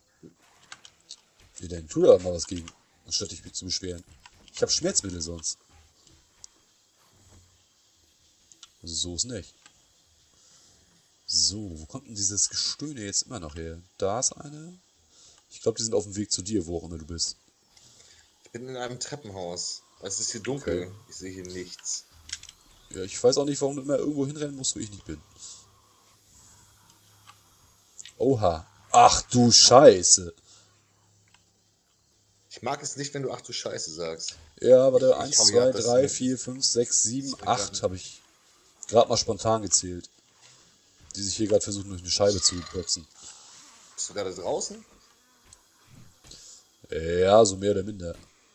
Wie denn? Tu da mal was gegen, anstatt dich zu beschweren. Ich habe Schmerzmittel sonst. Also so ist nicht. So, wo kommt denn dieses Gestöhne jetzt immer noch her? Da ist eine. Ich glaube, die sind auf dem Weg zu dir, wo auch immer du bist. Ich bin in einem Treppenhaus. Es ist hier dunkel. Okay. Ich sehe hier nichts. Ja, ich weiß auch nicht, warum du immer irgendwo hinrennen musst, wo ich nicht bin. Oha. Ach du Scheiße. Ich mag es nicht, wenn du ach du Scheiße sagst. Ja, warte, Ich 1, hau 2, ja, das 3, ist- 4, 5, 6, 7, das ist 8 habe ich gerade mal spontan gezählt. Die sich hier gerade versuchen, durch eine Scheibe zu boxen. Bist du gerade draußen? Ja, so mehr oder minder.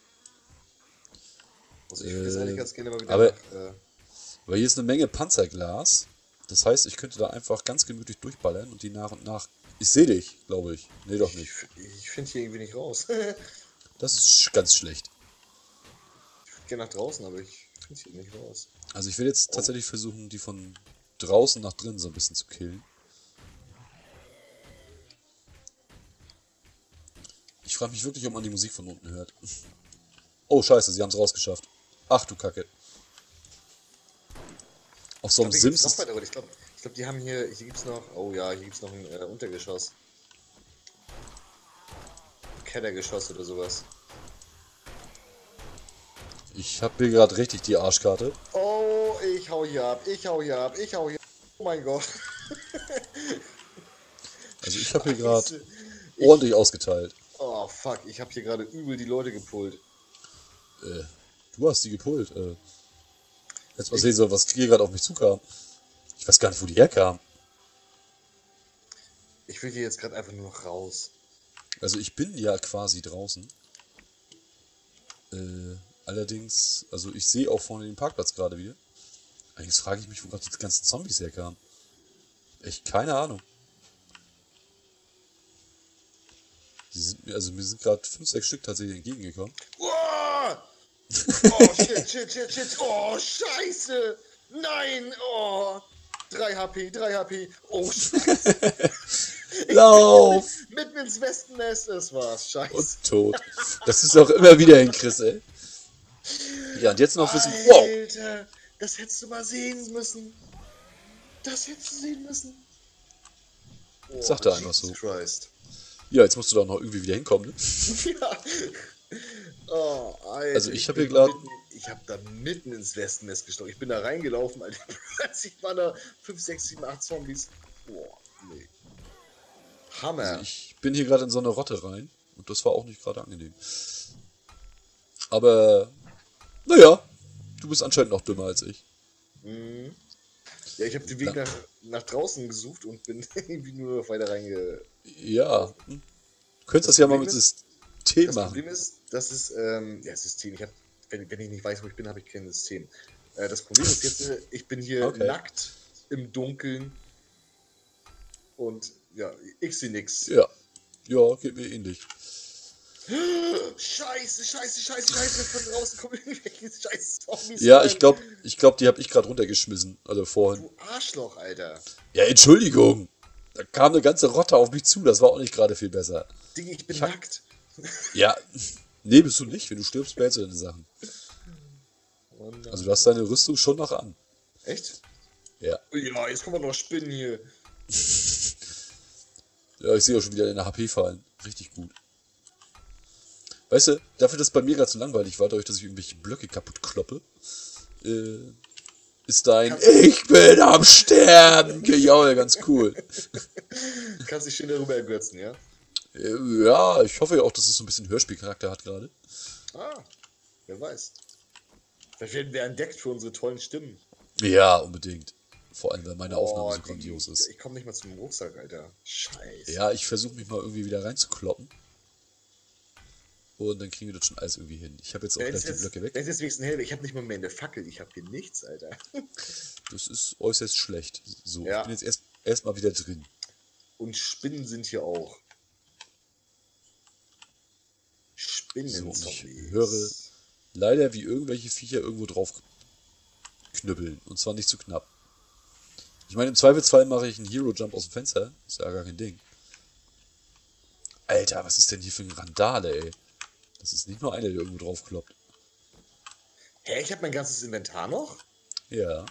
Also ich will jetzt eigentlich ganz gerne mal wieder aber- nach, Aber hier ist eine Menge Panzerglas. Das heißt, ich könnte da einfach ganz gemütlich durchballern und die nach und nach... Ich sehe dich, glaube ich. Nee, doch nicht. ich finde hier irgendwie nicht raus. Das ist ganz schlecht. Ich würde gerne nach draußen, aber ich finde hier nicht raus. Also ich will jetzt tatsächlich versuchen, die von draußen nach drinnen so ein bisschen zu killen. Ich frage mich wirklich, ob man die Musik von unten hört. Oh scheiße, sie haben es rausgeschafft. Ach du Kacke. Auf so einem Ich glaube, Sims... ich glaube, die haben hier gibt's noch, oh ja, hier gibt's noch ein Untergeschoss. Kellergeschoss oder sowas. Ich habe hier gerade richtig die Arschkarte. Oh, ich hau hier ab. Oh mein Gott. Also ich habe hier gerade Scheiße. ordentlich ausgeteilt. Oh fuck, ich habe hier gerade übel die Leute gepullt. Du hast die gepult. Jetzt mal sehen soll, was hier gerade auf mich zukam. Ich weiß gar nicht, wo die herkam. Ich will hier jetzt gerade einfach nur noch raus. Also ich bin ja quasi draußen. Allerdings, also ich sehe auch vorne den Parkplatz gerade wieder. Allerdings frage ich mich, wo gerade die ganzen Zombies herkamen. Echt keine Ahnung. Mir sind gerade 5, 6 Stück tatsächlich entgegengekommen. Oh, oh shit. Oh, scheiße. Nein, oh. 3 HP. Oh, scheiße. Lauf! Mitten ins Westennest, das war's. Scheiße. Und tot. Das ist auch immer wieder ein Chris, ey. Ja, und jetzt noch wissen. Wow! Alter, das hättest du mal sehen müssen. Oh, Sagt er einfach so. Jesus Christ. Ja, jetzt musst du doch noch irgendwie wieder hinkommen, ne? Ja. Oh, Alter. Also ich hab bin hier grad- Ich hab da mitten ins Westennest gestochen. Ich bin da reingelaufen, Alter. Plötzlich waren da 5, 6, 7, 8 Zombies. Boah, nee. Hammer. Also ich bin hier gerade in so eine Rotte rein. Und das war auch nicht gerade angenehm. Aber, naja, du bist anscheinend noch dümmer als ich. Ja, ich habe den Weg nach draußen gesucht und bin irgendwie nur noch weiter reinge... Ja. Du könntest das ja mal mit Problem System Das machen. Problem ist, das ist, ja, System. Wenn ich nicht weiß, wo ich bin, habe ich kein System. Das Problem ist jetzt, ich bin hier Okay. nackt im Dunkeln und ja, ich sehe nix. Ja. Ja, geht mir ähnlich. Scheiße, von draußen kommen irgendwelche scheiß Zombies. Ja, rein. ich glaub, die habe ich gerade runtergeschmissen. Also vorhin. Du Arschloch, Alter. Ja, Entschuldigung. Da kam eine ganze Rotte auf mich zu. Das war auch nicht gerade viel besser. Ding, ich bin hab- nackt. Ja, nee, bist du nicht. Wenn du stirbst, behältst du deine Sachen. Oh nein. Also du hast deine Rüstung schon noch an. Echt? Ja. Ja, jetzt kommen wir noch Spinnen hier. Ja, ich sehe auch schon wieder deine HP fallen. Richtig gut. Weißt du, dafür, dass es bei mir gerade so langweilig war, dadurch, dass ich irgendwelche Blöcke kaputt kloppe, ist dein Ich bin am Sterben Gejaul ganz cool. Kannst dich schön darüber ergötzen, ja? Ja, ich hoffe ja auch, dass es so ein bisschen Hörspielcharakter hat gerade. Ah, wer weiß. Vielleicht werden wir entdeckt für unsere tollen Stimmen. Ja, unbedingt. Vor allem, weil meine Aufnahme so grandios ist. Ich komme nicht mal zum Rucksack, Alter. Scheiße. Ja, ich versuche mich mal irgendwie wieder reinzukloppen. Und dann kriegen wir das schon alles irgendwie hin. Ich habe jetzt auch gleich die Blöcke weg. Das ist jetzt wenigstens hell. Ich habe nicht mal mehr eine Fackel. Ich habe hier nichts, Alter. Das ist äußerst schlecht. So, Ja. ich bin jetzt erstmal wieder drin. Und Spinnen sind hier auch. Spinnen. So, und ich höre leider, wie irgendwelche Viecher irgendwo drauf knüppeln. Und zwar nicht zu knapp. Ich meine, im Zweifelsfall mache ich einen Hero-Jump aus dem Fenster. Ist ja gar kein Ding. Alter, was ist denn hier für ein Randale, ey? Das ist nicht nur einer, der irgendwo drauf kloppt. Hä, ich habe mein ganzes Inventar noch? Ja.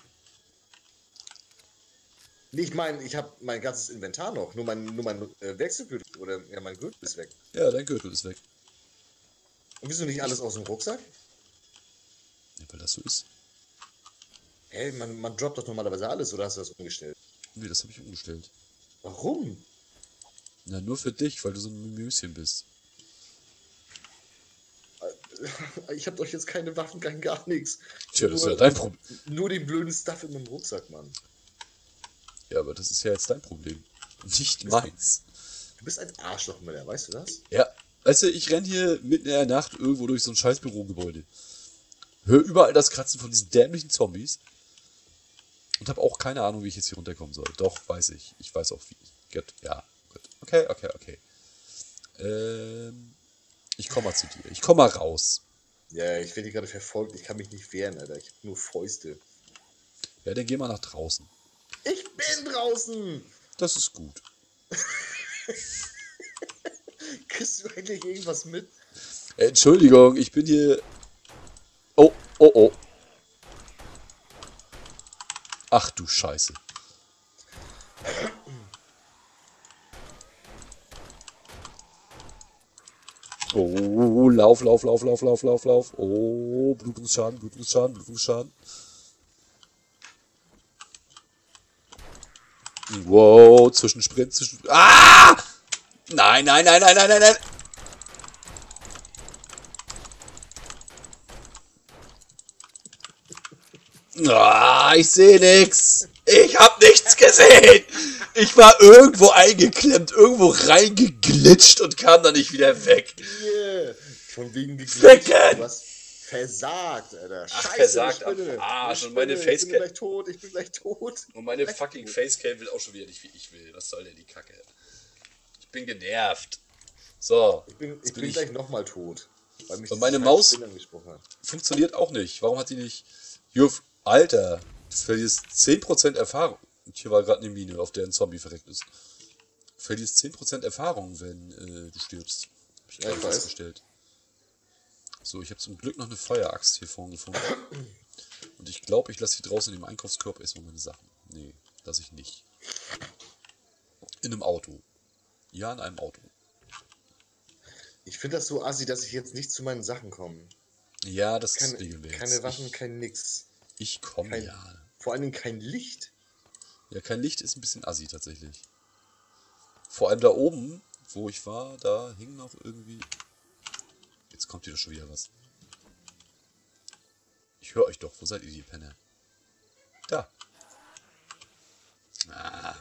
Nee, ich meine, ich habe mein ganzes Inventar noch. Nur mein Wechselgürtel oder ja, mein Gürtel ist weg. Ja, dein Gürtel ist weg. Und wieso nicht alles aus dem Rucksack? Ja, weil das so ist. Hä, man droppt doch normalerweise alles, oder hast du das umgestellt? Nee, das habe ich umgestellt. Warum? Na, nur für dich, weil du so ein Mimöschen bist. Ich habe doch jetzt keine Waffen, kein gar nichts. Tja, das ist ja dein Problem. Nur den blöden Stuff in meinem Rucksack, Mann. Ja, aber das ist ja jetzt dein Problem. Nicht meins. Du bist ein Arschloch, Miller, weißt du das? Ja, weißt du, ich renn hier mitten in der Nacht irgendwo durch so ein scheiß Bürogebäude. Hör überall das Kratzen von diesen dämlichen Zombies. Und habe auch keine Ahnung, wie ich jetzt hier runterkommen soll. Doch, weiß ich. Ich weiß auch wie. Gut, ja, gut. Okay. Ich komme mal zu dir. Ich komme mal raus. Ja, ich werde gerade verfolgt. Ich kann mich nicht wehren, Alter. Ich habe nur Fäuste. Ja, dann geh mal nach draußen. Ich bin draußen! Das ist gut. Kriegst du eigentlich irgendwas mit? Entschuldigung, ich bin hier... Oh. Ach du Scheiße. Oh, lauf. Oh, Blutungsschaden. Wow, Zwischensprint. Ah! Nein. Ah, ich sehe nix. Ich hab nichts gesehen. Ich war irgendwo eingeklemmt, irgendwo reingeglitscht und kam dann nicht wieder weg. Yeah. Von wegen Ficken! Du hast versagt, Alter. Ach, Scheiße, versagt eine Spinne. am Arsch. Eine Und meine Spinne. Facecam. Ich bin gleich tot. Und meine fucking Facecam will auch schon wieder nicht, wie ich will. Was soll denn die Kacke? Ich bin genervt. So. Ich bin ich gleich nochmal tot. Weil mich Und meine diese Maus- Spinne angesprochen hat. funktioniert auch nicht. Warum hat die nicht... Juf, Alter, du verlierst 10% Erfahrung. Und hier war gerade eine Mine, auf der ein Zombie verreckt ist. Du verlierst 10% Erfahrung, wenn du stirbst. Hab ich Ja, gerade ich weiß. festgestellt. So, ich habe zum Glück noch eine Feueraxt hier vorne gefunden. Und ich glaube, ich lasse hier draußen in dem Einkaufskorb erstmal meine Sachen. Nee, lasse ich nicht. In einem Auto. Ja, in einem Auto. Ich finde das so assi, dass ich jetzt nicht zu meinen Sachen komme. Ja, das ist Keine regelmäßig. Waffen, kein nix. Ich komme Kein- ja. Vor allen Dingen kein Licht. Ja, kein Licht ist ein bisschen assi tatsächlich. Vor allem da oben, wo ich war, da hing noch irgendwie... Jetzt kommt wieder schon wieder was. Ich höre euch doch. Wo seid ihr, die Penner? Da. Ah.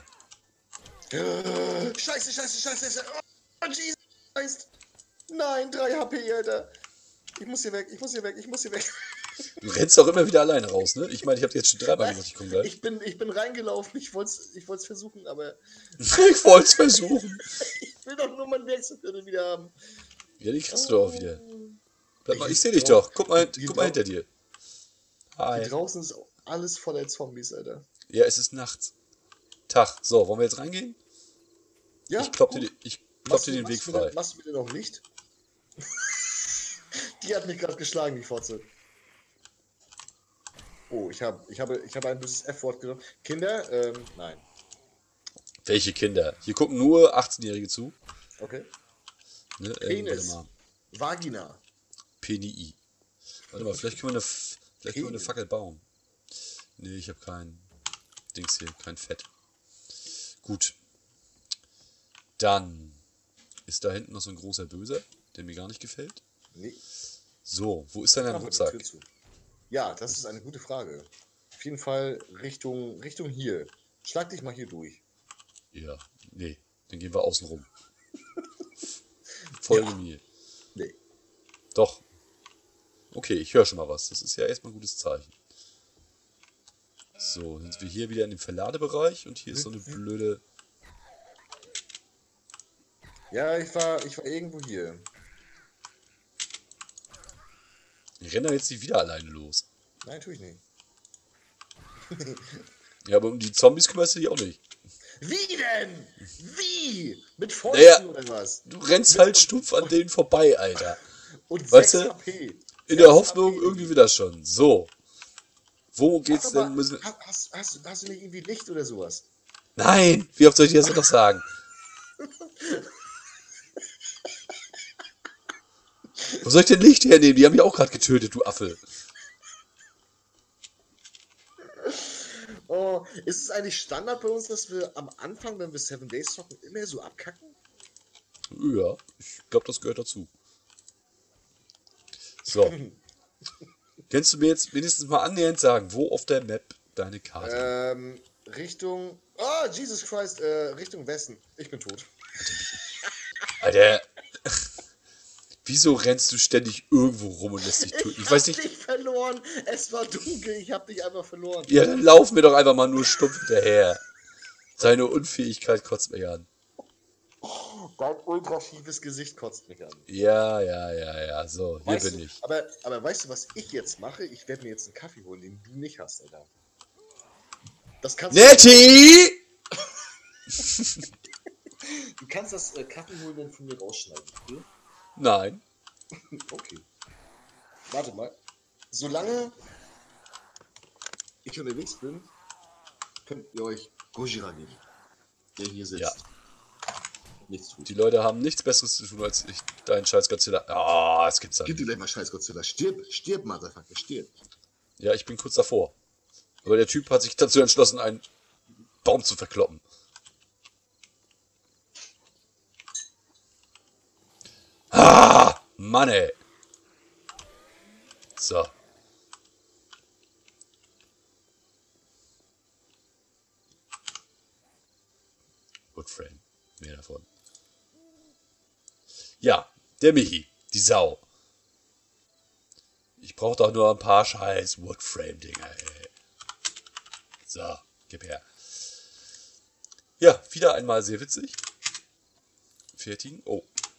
Scheiße. Oh, Jesus Christ. Nein, 3 HP, Alter. Ich muss hier weg. Du rennst doch immer wieder alleine raus, ne? Ich meine, ich habe jetzt schon dreimal gesagt, ich komme gleich. Ich bin reingelaufen. Ich wollt's versuchen, aber Ich wollte es versuchen. ich will doch nur meinen Wechselgürtel wieder haben. Ja, die kriegst du doch auch wieder. Bleib mal, Ich ich sehe dich drauf. doch. Guck mal Hier hinter dir. Hier Hi. draußen ist alles voller Zombies, Alter. Ja, es ist nachts. Tag. So, wollen wir jetzt reingehen? Ja, Ich klopp gut. dir den Weg frei. Machst du mir noch Licht? Die hat mich gerade geschlagen, die Fotze. Oh, ich habe ein böses F-Wort genommen. Kinder, nein. Welche Kinder? Hier gucken nur 18-Jährige zu. Okay. Ne? Penis. Warte mal. Vagina. PNI. Warte mal, vielleicht können wir eine Fackel bauen. Nee, ich habe kein Dings hier, kein Fett. Gut. Dann ist da hinten noch so ein großer Böser, der mir gar nicht gefällt. Nee. So, wo ist denn dein Mach mal die Rucksack? Tür zu. Ja, das ist eine gute Frage. Auf jeden Fall Richtung hier. Schlag dich mal hier durch. Ja, nee, dann gehen wir außen rum. Folge Ja. mir. Nee. Doch. Okay, ich höre schon mal was. Das ist ja erstmal ein gutes Zeichen. So, sind wir hier wieder in dem Verladebereich und hier ist so eine blöde... Ja, ich war irgendwo hier. Ich renne da jetzt nicht wieder alleine los. Nein, tue ich nicht. Ja, aber um die Zombies kümmerst du dich auch nicht. Wie denn? Wie? Mit Fäusten Naja. oder was? Du rennst halt stumpf an denen vorbei, Alter. Und Weißt 6 du, HP. In der 6 Hoffnung, HP. irgendwie wieder schon. So. Wo geht's Sag mal, denn? Müssen... hast du nicht irgendwie Licht oder sowas? Nein! Wie oft soll ich dir das noch sagen? Wo soll ich denn Licht hernehmen? Die haben mich auch gerade getötet, du Affe. Oh, ist es eigentlich Standard bei uns, dass wir am Anfang, wenn wir 7 Days zocken, immer so abkacken? Ja, ich glaube, das gehört dazu. So. Kannst du mir jetzt wenigstens mal annähernd sagen, wo auf der Map deine Karte liegt? Richtung... Oh, Jesus Christ, Richtung Westen. Ich bin tot. Alter. Wieso rennst du ständig irgendwo rum und lässt dich töten? Ich weiß hab nicht. dich verloren. Es war dunkel. Ich hab dich einfach verloren. Ja, dann laufen wir doch einfach mal nur stumpf hinterher. Seine Unfähigkeit kotzt mich an. Dein ultra schiefes Gesicht kotzt mich an. Ja. So, hier Weißt bin du, ich. aber weißt du, was ich jetzt mache? Ich werde mir jetzt einen Kaffee holen, den du nicht hast, Alter. Das kannst Nettie! du kannst das Kaffee holen dann von mir rausschneiden. Okay? Nein. Okay. Warte mal. Solange ich unterwegs bin, könnt ihr euch Gojira geben, der hier sitzt. Ja. Nichts tut. Die Leute haben nichts Besseres zu tun, als ich deinen scheiß Godzilla... Ah, es gibt's da Gib dir nicht. gleich mal Scheiß Godzilla. Stirb, Motherfucker, stirb. Ja, ich bin kurz davor. Aber der Typ hat sich dazu entschlossen, einen Baum zu verkloppen. Ah, Mann, ey. So. Woodframe. Mehr davon. Ja, der Michi. Die Sau. Ich brauche doch nur ein paar scheiß Woodframe-Dinger, ey. So, gib her. Ja, wieder einmal sehr witzig. Fertigen. Oh.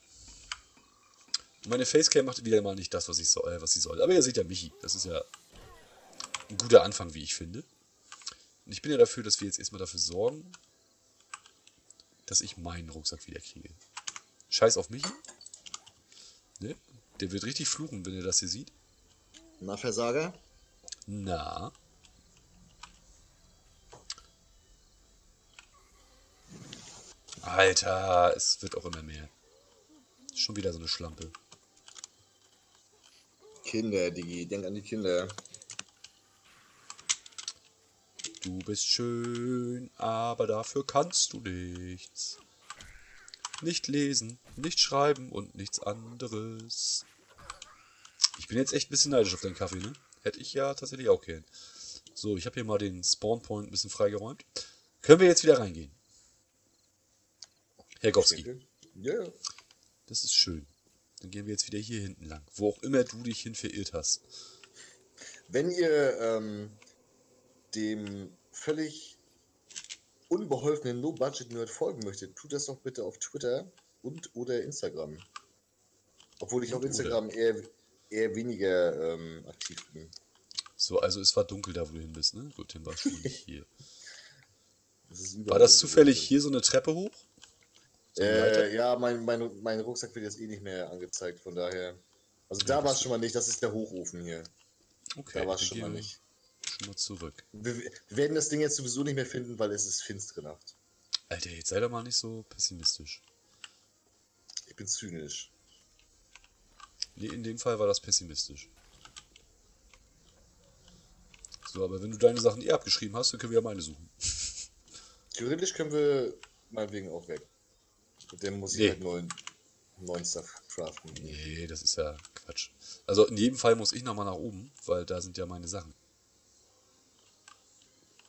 Meine Facecam macht wieder mal nicht das, was sie soll. Aber ihr seht ja Michi. Das ist ja ein guter Anfang, wie ich finde. Und ich bin ja dafür, dass wir jetzt erstmal dafür sorgen, dass ich meinen Rucksack wieder kriege. Scheiß auf Michi. Ne? Der wird richtig fluchen, wenn er das hier sieht. Na, Versager? Na. Alter, es wird auch immer mehr. Schon wieder so eine Schlampe. Kinder, Digi, denk an die Kinder. Du bist schön, aber dafür kannst du nichts. Nicht lesen, nicht schreiben und nichts anderes. Ich bin jetzt echt ein bisschen neidisch auf deinen Kaffee, ne? Hätte ich ja tatsächlich auch gern. So, ich habe hier mal den Spawnpoint ein bisschen freigeräumt. Können wir jetzt wieder reingehen? Herr Gowski, Ja. das ist schön. Dann gehen wir jetzt wieder hier hinten lang. Wo auch immer du dich hin verirrt hast. Wenn ihr dem völlig unbeholfenen No-Budget-Nerd folgen möchtet, tut das doch bitte auf Twitter und oder Instagram. Obwohl ich auf Und Instagram eher weniger aktiv bin. So, also es war dunkel da, wo du hin bist, ne? Gut, dann warst du nicht hier. Das ist War überall das so. zufällig hier so eine Treppe hoch? So eine Leiter? Ja, mein Rucksack wird jetzt eh nicht mehr angezeigt, von daher. Also Ja, da war das- es schon mal nicht, das ist der Hochofen hier. Okay, Da war es dann schon gehen mal wir nicht. schon mal zurück. Wir werden das Ding jetzt sowieso nicht mehr finden, weil es ist finstere Nacht. Alter, jetzt sei doch mal nicht so pessimistisch. Ich bin zynisch. Nee, in dem Fall war das pessimistisch. So, aber wenn du deine Sachen eh abgeschrieben hast, dann können wir ja meine suchen. Theoretisch können wir meinetwegen auch weg. Mit dem muss ich Nee. halt neuen Stuff craften. Nee, das ist ja Quatsch. Also in jedem Fall muss ich nochmal nach oben, weil da sind ja meine Sachen.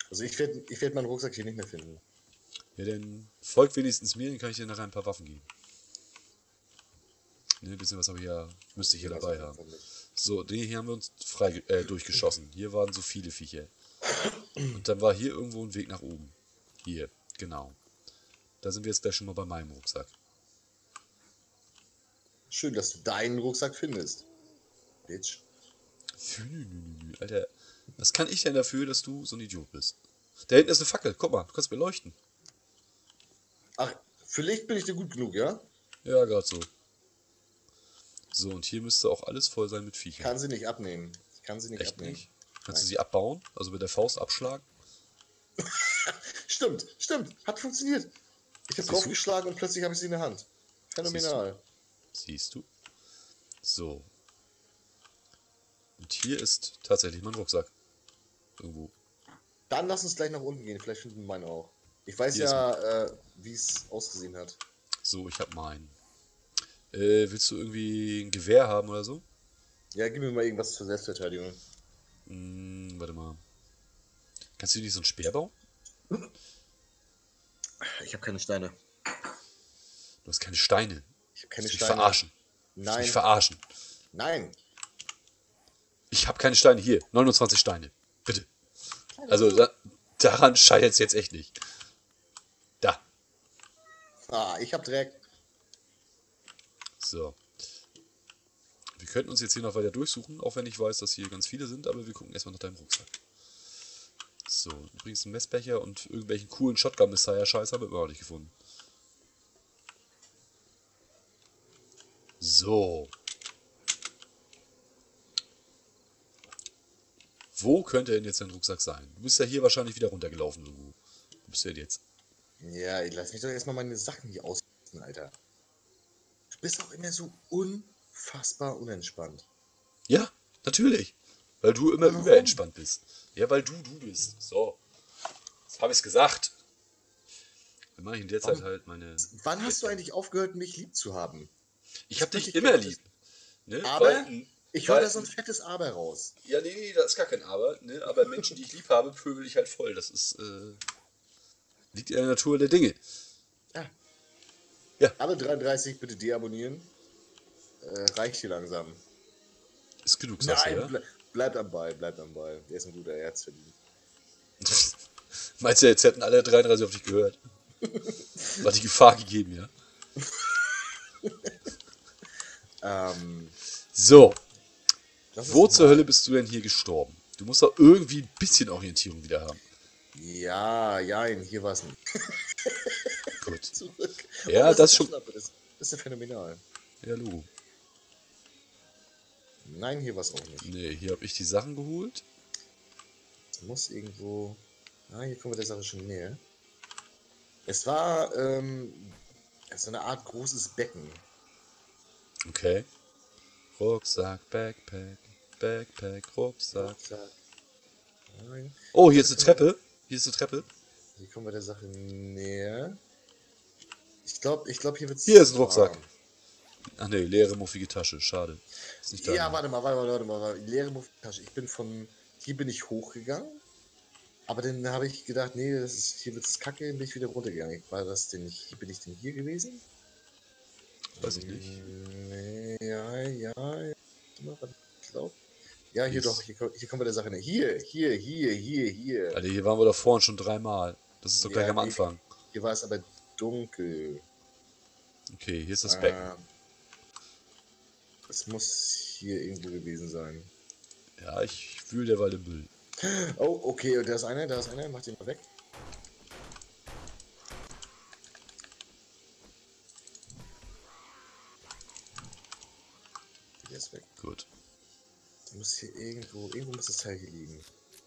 Also ich werd meinen Rucksack hier nicht mehr finden. Ja, dann folgt wenigstens mir, dann kann ich dir nachher ein paar Waffen geben. Ne, ein bisschen was habe ich ja, müsste ich hier dabei haben. So, den hier haben wir uns durchgeschossen. Hier waren so viele Viecher. Und dann war hier irgendwo ein Weg nach oben. Hier, genau. Da sind wir jetzt gleich schon mal bei meinem Rucksack. Schön, dass du deinen Rucksack findest. Bitch. Alter, was kann ich denn dafür, dass du so ein Idiot bist? Da hinten ist eine Fackel, guck mal, du kannst beleuchten. Ach, für Licht bin ich dir gut genug, ja? Ja, gerade so. So, und hier müsste auch alles voll sein mit Ich Viechern. kann sie nicht abnehmen. Ich kann sie nicht Echt abnehmen. nicht? Kannst du sie abbauen? Also mit der Faust abschlagen? Stimmt. Hat funktioniert. Ich habe Siehst du? draufgeschlagen und plötzlich habe ich sie in der Hand. Phänomenal. Siehst du? So. Und hier ist tatsächlich mein Rucksack. Irgendwo. Dann lass uns gleich nach unten gehen. Vielleicht finden wir meinen auch. Ich weiß Hier ja, wie es ausgesehen hat. So, ich hab meinen. Willst du irgendwie ein Gewehr haben oder so? Ja, gib mir mal irgendwas zur Selbstverteidigung. Warte mal. Kannst du nicht so einen Speer bauen? Ich habe keine Steine. Du hast keine Steine. Ich habe keine Willst du mich Steine. verarschen? Willst du Nein. mich verarschen? Nein. Ich habe keine Steine. Hier, 29 Steine. Bitte. Also, daran scheitert es jetzt echt nicht. Da. Ah, ich habe Dreck. So. Wir könnten uns jetzt hier noch weiter durchsuchen, auch wenn ich weiß, dass hier ganz viele sind, aber wir gucken erstmal nach deinem Rucksack. So, übrigens einen Messbecher und irgendwelchen coolen Shotgun-Messiah-Scheiß haben wir immer noch nicht gefunden. So. Wo könnte denn jetzt dein Rucksack sein? Du bist ja hier wahrscheinlich wieder runtergelaufen irgendwo. Wo bist du denn jetzt? Ja, lass mich doch erstmal meine Sachen hier ausrüsten, Alter. Du bist auch immer so unfassbar unentspannt. Ja, natürlich. Weil du immer Warum? überentspannt bist. Ja, weil du bist. So. Jetzt habe ich es gesagt. Dann mache ich in der Zeit halt meine... Wann hast du eigentlich aufgehört, mich lieb zu haben? Ich habe Das dich möchte ich immer gerne lieb. Ne? Aber ich höre weil- da so ein fettes Aber raus. Ja, nee, da ist gar kein Aber. Ne? Aber Menschen, die ich lieb habe, pöbel ich halt voll. Das ist... liegt in der Natur der Dinge. Ja. Ja. Alle 33 bitte deabonnieren. Reicht hier langsam. Ist genug, sagst du, Nein, ja? bleibt am Ball, bleibt am Ball. Der ist ein guter Herzverdient. Meinst du, jetzt hätten alle 33 auf dich gehört? War die Gefahr gegeben, ja? So, Das ist wo zur mal- Hölle bist du denn hier gestorben? Du musst doch irgendwie ein bisschen Orientierung wieder haben. Ja, hier war es nicht. Gut. Zurück. Ja, Oh, das schon- Das ist ja phänomenal. Ja, Logo. Nein, hier war es auch nicht. Nee, hier habe ich die Sachen geholt. Es muss irgendwo... Ah, hier kommen wir der Sache schon näher. Es war so eine Art großes Becken. Okay. Rucksack, Backpack, Rucksack. Nein. Oh, hier ist eine Treppe. Hier ist eine Treppe. Hier kommen wir der Sache näher. Ich glaube, hier wird's... Hier ist ein Rucksack. Ach nee, leere, muffige Tasche. Schade. Ist nicht Ja, deine. warte mal. Leere Mufftasche. Hier bin ich hochgegangen. Aber dann habe ich gedacht, nee, hier wird's kacke, bin ich wieder runtergegangen. Bin ich denn hier gewesen? Weiß ich nicht. Nee, ja. Warte mal, ich glaube. Ja, hier Yes. doch, hier kommen wir der Sache näher. Hier. Alter, hier waren wir doch vorhin schon 3-mal. Das ist doch gleich Ja, am Anfang. Hier war es aber dunkel. Okay, hier ist das Becken. Es muss hier irgendwo gewesen sein. Ja, ich wühle derweil im Müll. Oh, okay, da ist einer, mach den mal weg. Der ist weg. Gut. Muss hier irgendwo muss das Teil hier liegen.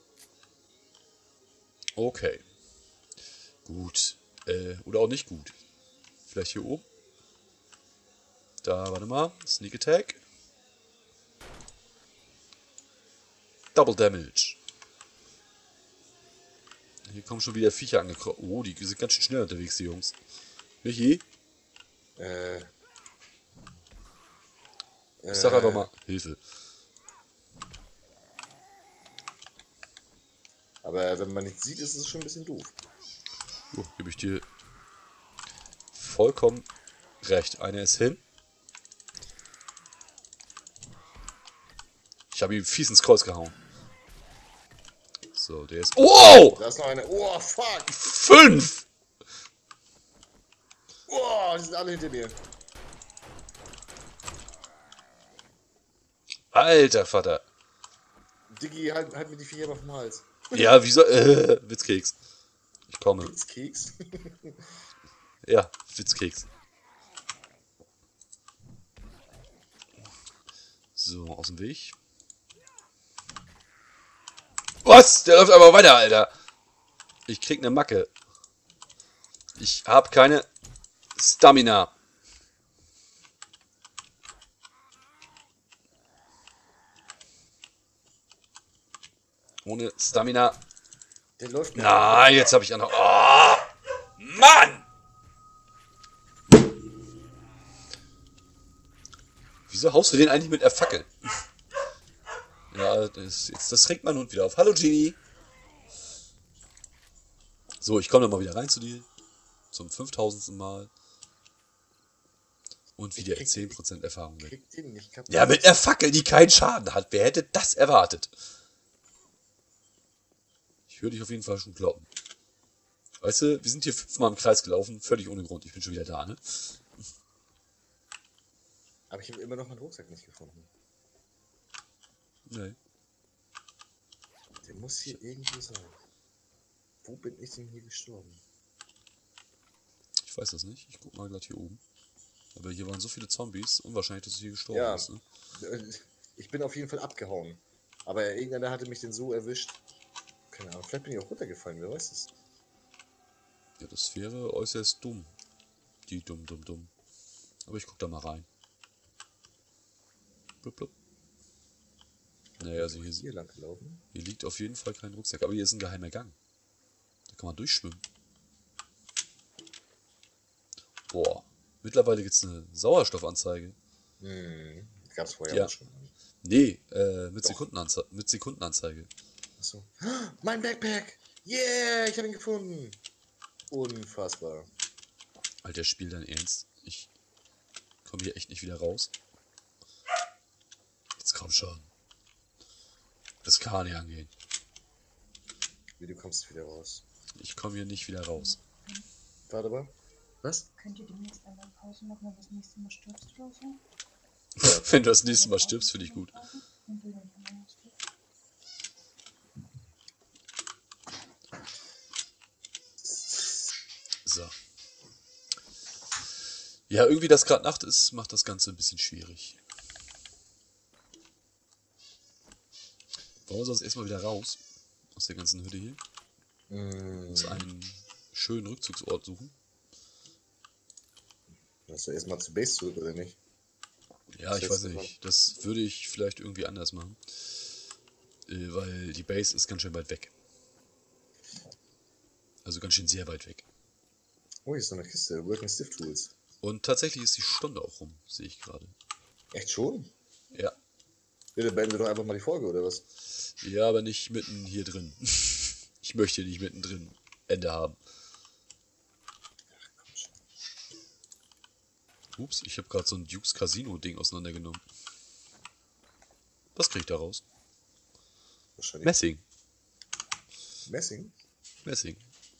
Okay. Gut. Oder auch nicht gut. Vielleicht hier oben. Da, warte mal. Sneak Attack. Double Damage. Hier kommen schon wieder Viecher angekrochen. Oh, die sind ganz schön schnell unterwegs, die Jungs. Michi, ich sag einfach mal Hilfe. Aber wenn man nichts sieht, ist es schon ein bisschen doof. Gebe ich dir vollkommen recht. Einer ist hin. Ich habe ihm fies ins Kreuz gehauen. So, der ist... Oh! Da ist noch eine. Oh, fuck! 5! Oh, die sind alle hinter mir. Alter Vater. Diggi, halt mir die Viecher mal vom Hals. Ja, wieso? Witzkeks. Ich komme. Keks. Ja, Witzkeks. So, aus dem Weg. Was? Der läuft aber weiter, Alter. Ich krieg eine Macke. Ich hab keine Stamina. Ohne Stamina. Der läuft mir. Nein, jetzt habe ich auch noch... Oh, Mann! Wieso haust du den eigentlich mit der Fackel? Ja, das regt mein Hund wieder auf. Hallo, Genie. So, ich komme dann mal wieder rein zu dir. Zum 5000. Mal. Und wieder 10% Erfahrung weg. Krieg den nicht kaputt. Ja, mit einer Fackel, die keinen Schaden hat. Wer hätte das erwartet? Ich würde dich auf jeden Fall schon kloppen. Weißt du, wir sind hier 5-mal im Kreis gelaufen. Völlig ohne Grund. Ich bin schon wieder da, ne? Aber ich habe immer noch meinen Rucksack nicht gefunden. Nee. Der muss hier irgendwo sein. Wo bin ich denn hier gestorben? Ich weiß das nicht. Ich guck mal gleich hier oben. Aber hier waren so viele Zombies. Unwahrscheinlich, dass du hier gestorben Ja. bist, ne? Ich bin auf jeden Fall abgehauen. Aber irgendeiner hatte mich denn so erwischt. Keine Ahnung, vielleicht bin ich auch runtergefallen, wer weiß es. Ja, das wäre äußerst dumm. Die dumm. Aber ich guck da mal rein. Blub, blub. Naja, also Hier lang gelaufen. hier liegt auf jeden Fall kein Rucksack. Aber hier ist ein geheimer Gang. Da kann man durchschwimmen. Boah. Mittlerweile gibt es eine Sauerstoffanzeige. Gab's vorher Ja. auch schon. Nee, mit Doch. Sekundenanzeige. Achso. Mein Backpack! Yeah, ich habe ihn gefunden! Unfassbar. Alter, spiel dein Ernst. Ich komme hier echt nicht wieder raus. Jetzt komm schon. Das kann nicht angehen. Wie, du kommst wieder raus. Ich komme hier nicht wieder raus. Warte mal. Was? Könnt ihr demnächst einmal Pause machen, wenn du das nächste Mal stirbst oder so? Wenn du das nächste Mal stirbst, finde ich gut. Und wir dann von uns stirbt. So. Ja, irgendwie, dass gerade Nacht ist, macht das Ganze ein bisschen schwierig. Wollen wir sonst erstmal wieder raus aus der ganzen Hütte hier? Uns einen schönen Rückzugsort suchen. Lass du erstmal zu Base zurück, oder nicht? Ja, ich weiß nicht. Das würde ich vielleicht irgendwie anders machen. Weil die Base ist ganz schön weit weg. Also ganz schön sehr weit weg. Oh, hier ist noch eine Kiste. Working Stiff Tools. Und tatsächlich ist die Stunde auch rum, sehe ich gerade. Echt schon? Ja. Bitte beenden wir doch einfach mal die Folge, oder was? Ja, aber nicht mitten hier drin. Ich möchte nicht mittendrin Ende haben. Ups, ich habe gerade so ein Dukes Casino-Ding auseinandergenommen. Was krieg ich da raus? Wahrscheinlich. Messing. Messing? Messing.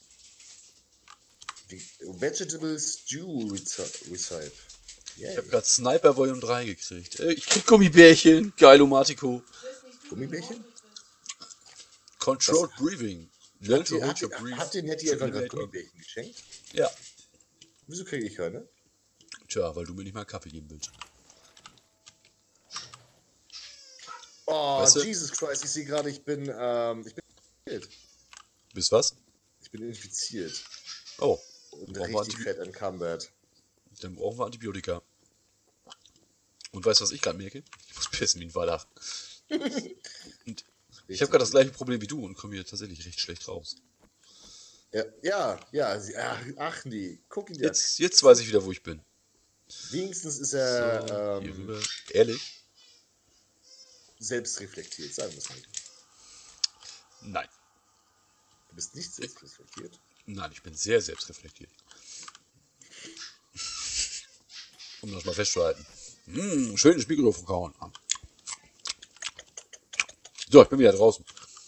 Vegetable Stew Recipe. Ich habe gerade Sniper Volume 3 gekriegt. Ich krieg Gummibärchen. Geilomatico. Gummibärchen? Controlled Breathing. Learn to hold your breath. Habt ihr Nettie to einfach gerade eliminate all- Gummibärchen geschenkt? Ja. Wieso kriege ich keine? Tja, weil du mir nicht mal Kaffee geben willst. Oh, Weißt du? Jesus Christ, ich sehe gerade, ich bin infiziert. Bis was? Ich bin infiziert. Oh. Und Brauchen wir richtig fett an Combat. Dann brauchen wir Antibiotika. Und weißt du, was ich gerade merke? Ich muss pissen wie ein Wallach. Und ich habe gerade das gleiche Problem wie du und komme hier tatsächlich recht schlecht raus. Ach nee, guck ihn dir an. Jetzt weiß ich wieder, wo ich bin. Wenigstens ist er Hier rüber. Ehrlich? selbst reflektiert, sagen wir es mal. Nein. Du bist nicht selbstreflektiert. Nein, ich bin sehr selbstreflektiert. Um das mal festzuhalten. Schön ins Mikrofon kauen. So, ich bin wieder draußen.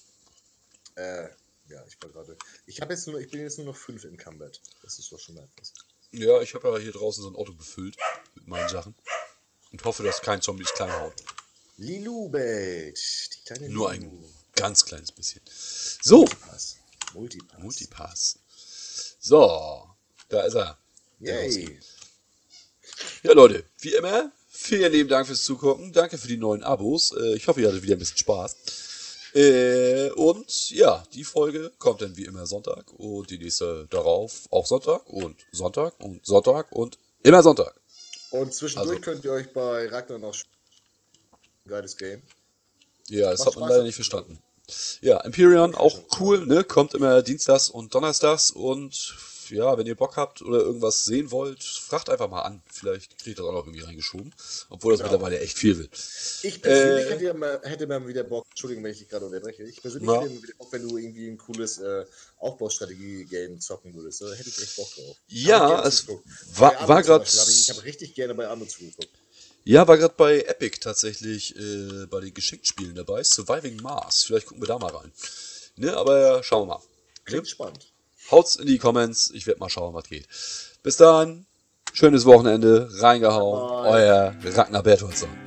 Ja, ich war gerade. Ich bin jetzt nur noch 5 im Combat. Das ist doch schon mal etwas. Ja, ich habe ja hier draußen so ein Auto befüllt mit meinen Sachen. Und hoffe, dass kein Zombie das kleine haut. Lilubet. Die kleine Nur Lilu. ein ganz kleines bisschen. So, Multipass. So, da ist er. Yay. Ja, Leute, wie immer, vielen lieben Dank fürs Zugucken. Danke für die neuen Abos. Ich hoffe, ihr hattet wieder ein bisschen Spaß. Und ja, die Folge kommt dann wie immer Sonntag und die nächste darauf auch Sonntag und Sonntag und Sonntag und immer Sonntag. Und zwischendurch Also- könnt ihr euch bei Ragnar noch spielen. Geiles Game. Ja, das Macht hat man Spaß. leider nicht verstanden. Ja, Empyrean auch cool, ne? Kommt immer dienstags und donnerstags und ja, wenn ihr Bock habt oder irgendwas sehen wollt, fragt einfach mal an. Vielleicht kriegt ihr das auch noch irgendwie reingeschoben, obwohl das Genau. mittlerweile echt viel wird. Ich persönlich hätte mal wieder Bock, Entschuldigung, wenn ich dich gerade unterbreche, ich persönlich Ja. hätte mal wieder Bock, wenn du irgendwie ein cooles Aufbaustrategie-Game zocken würdest. Da hätte ich echt Bock drauf. Ja, Hab ich gerne es zugeguckt. war Bei Arno grad- zum Beispiel ich habe richtig gerne bei Arno zugeguckt. Ja, war gerade bei Epic tatsächlich bei den Geschickspielen dabei. Surviving Mars. Vielleicht gucken wir da mal rein. Ne, aber schauen wir mal. Klingt spannend. Haut's in die Comments. Ich werde mal schauen, was geht. Bis dann. Schönes Wochenende. Reingehauen. Bye. Euer Ragnar Bertholdsson.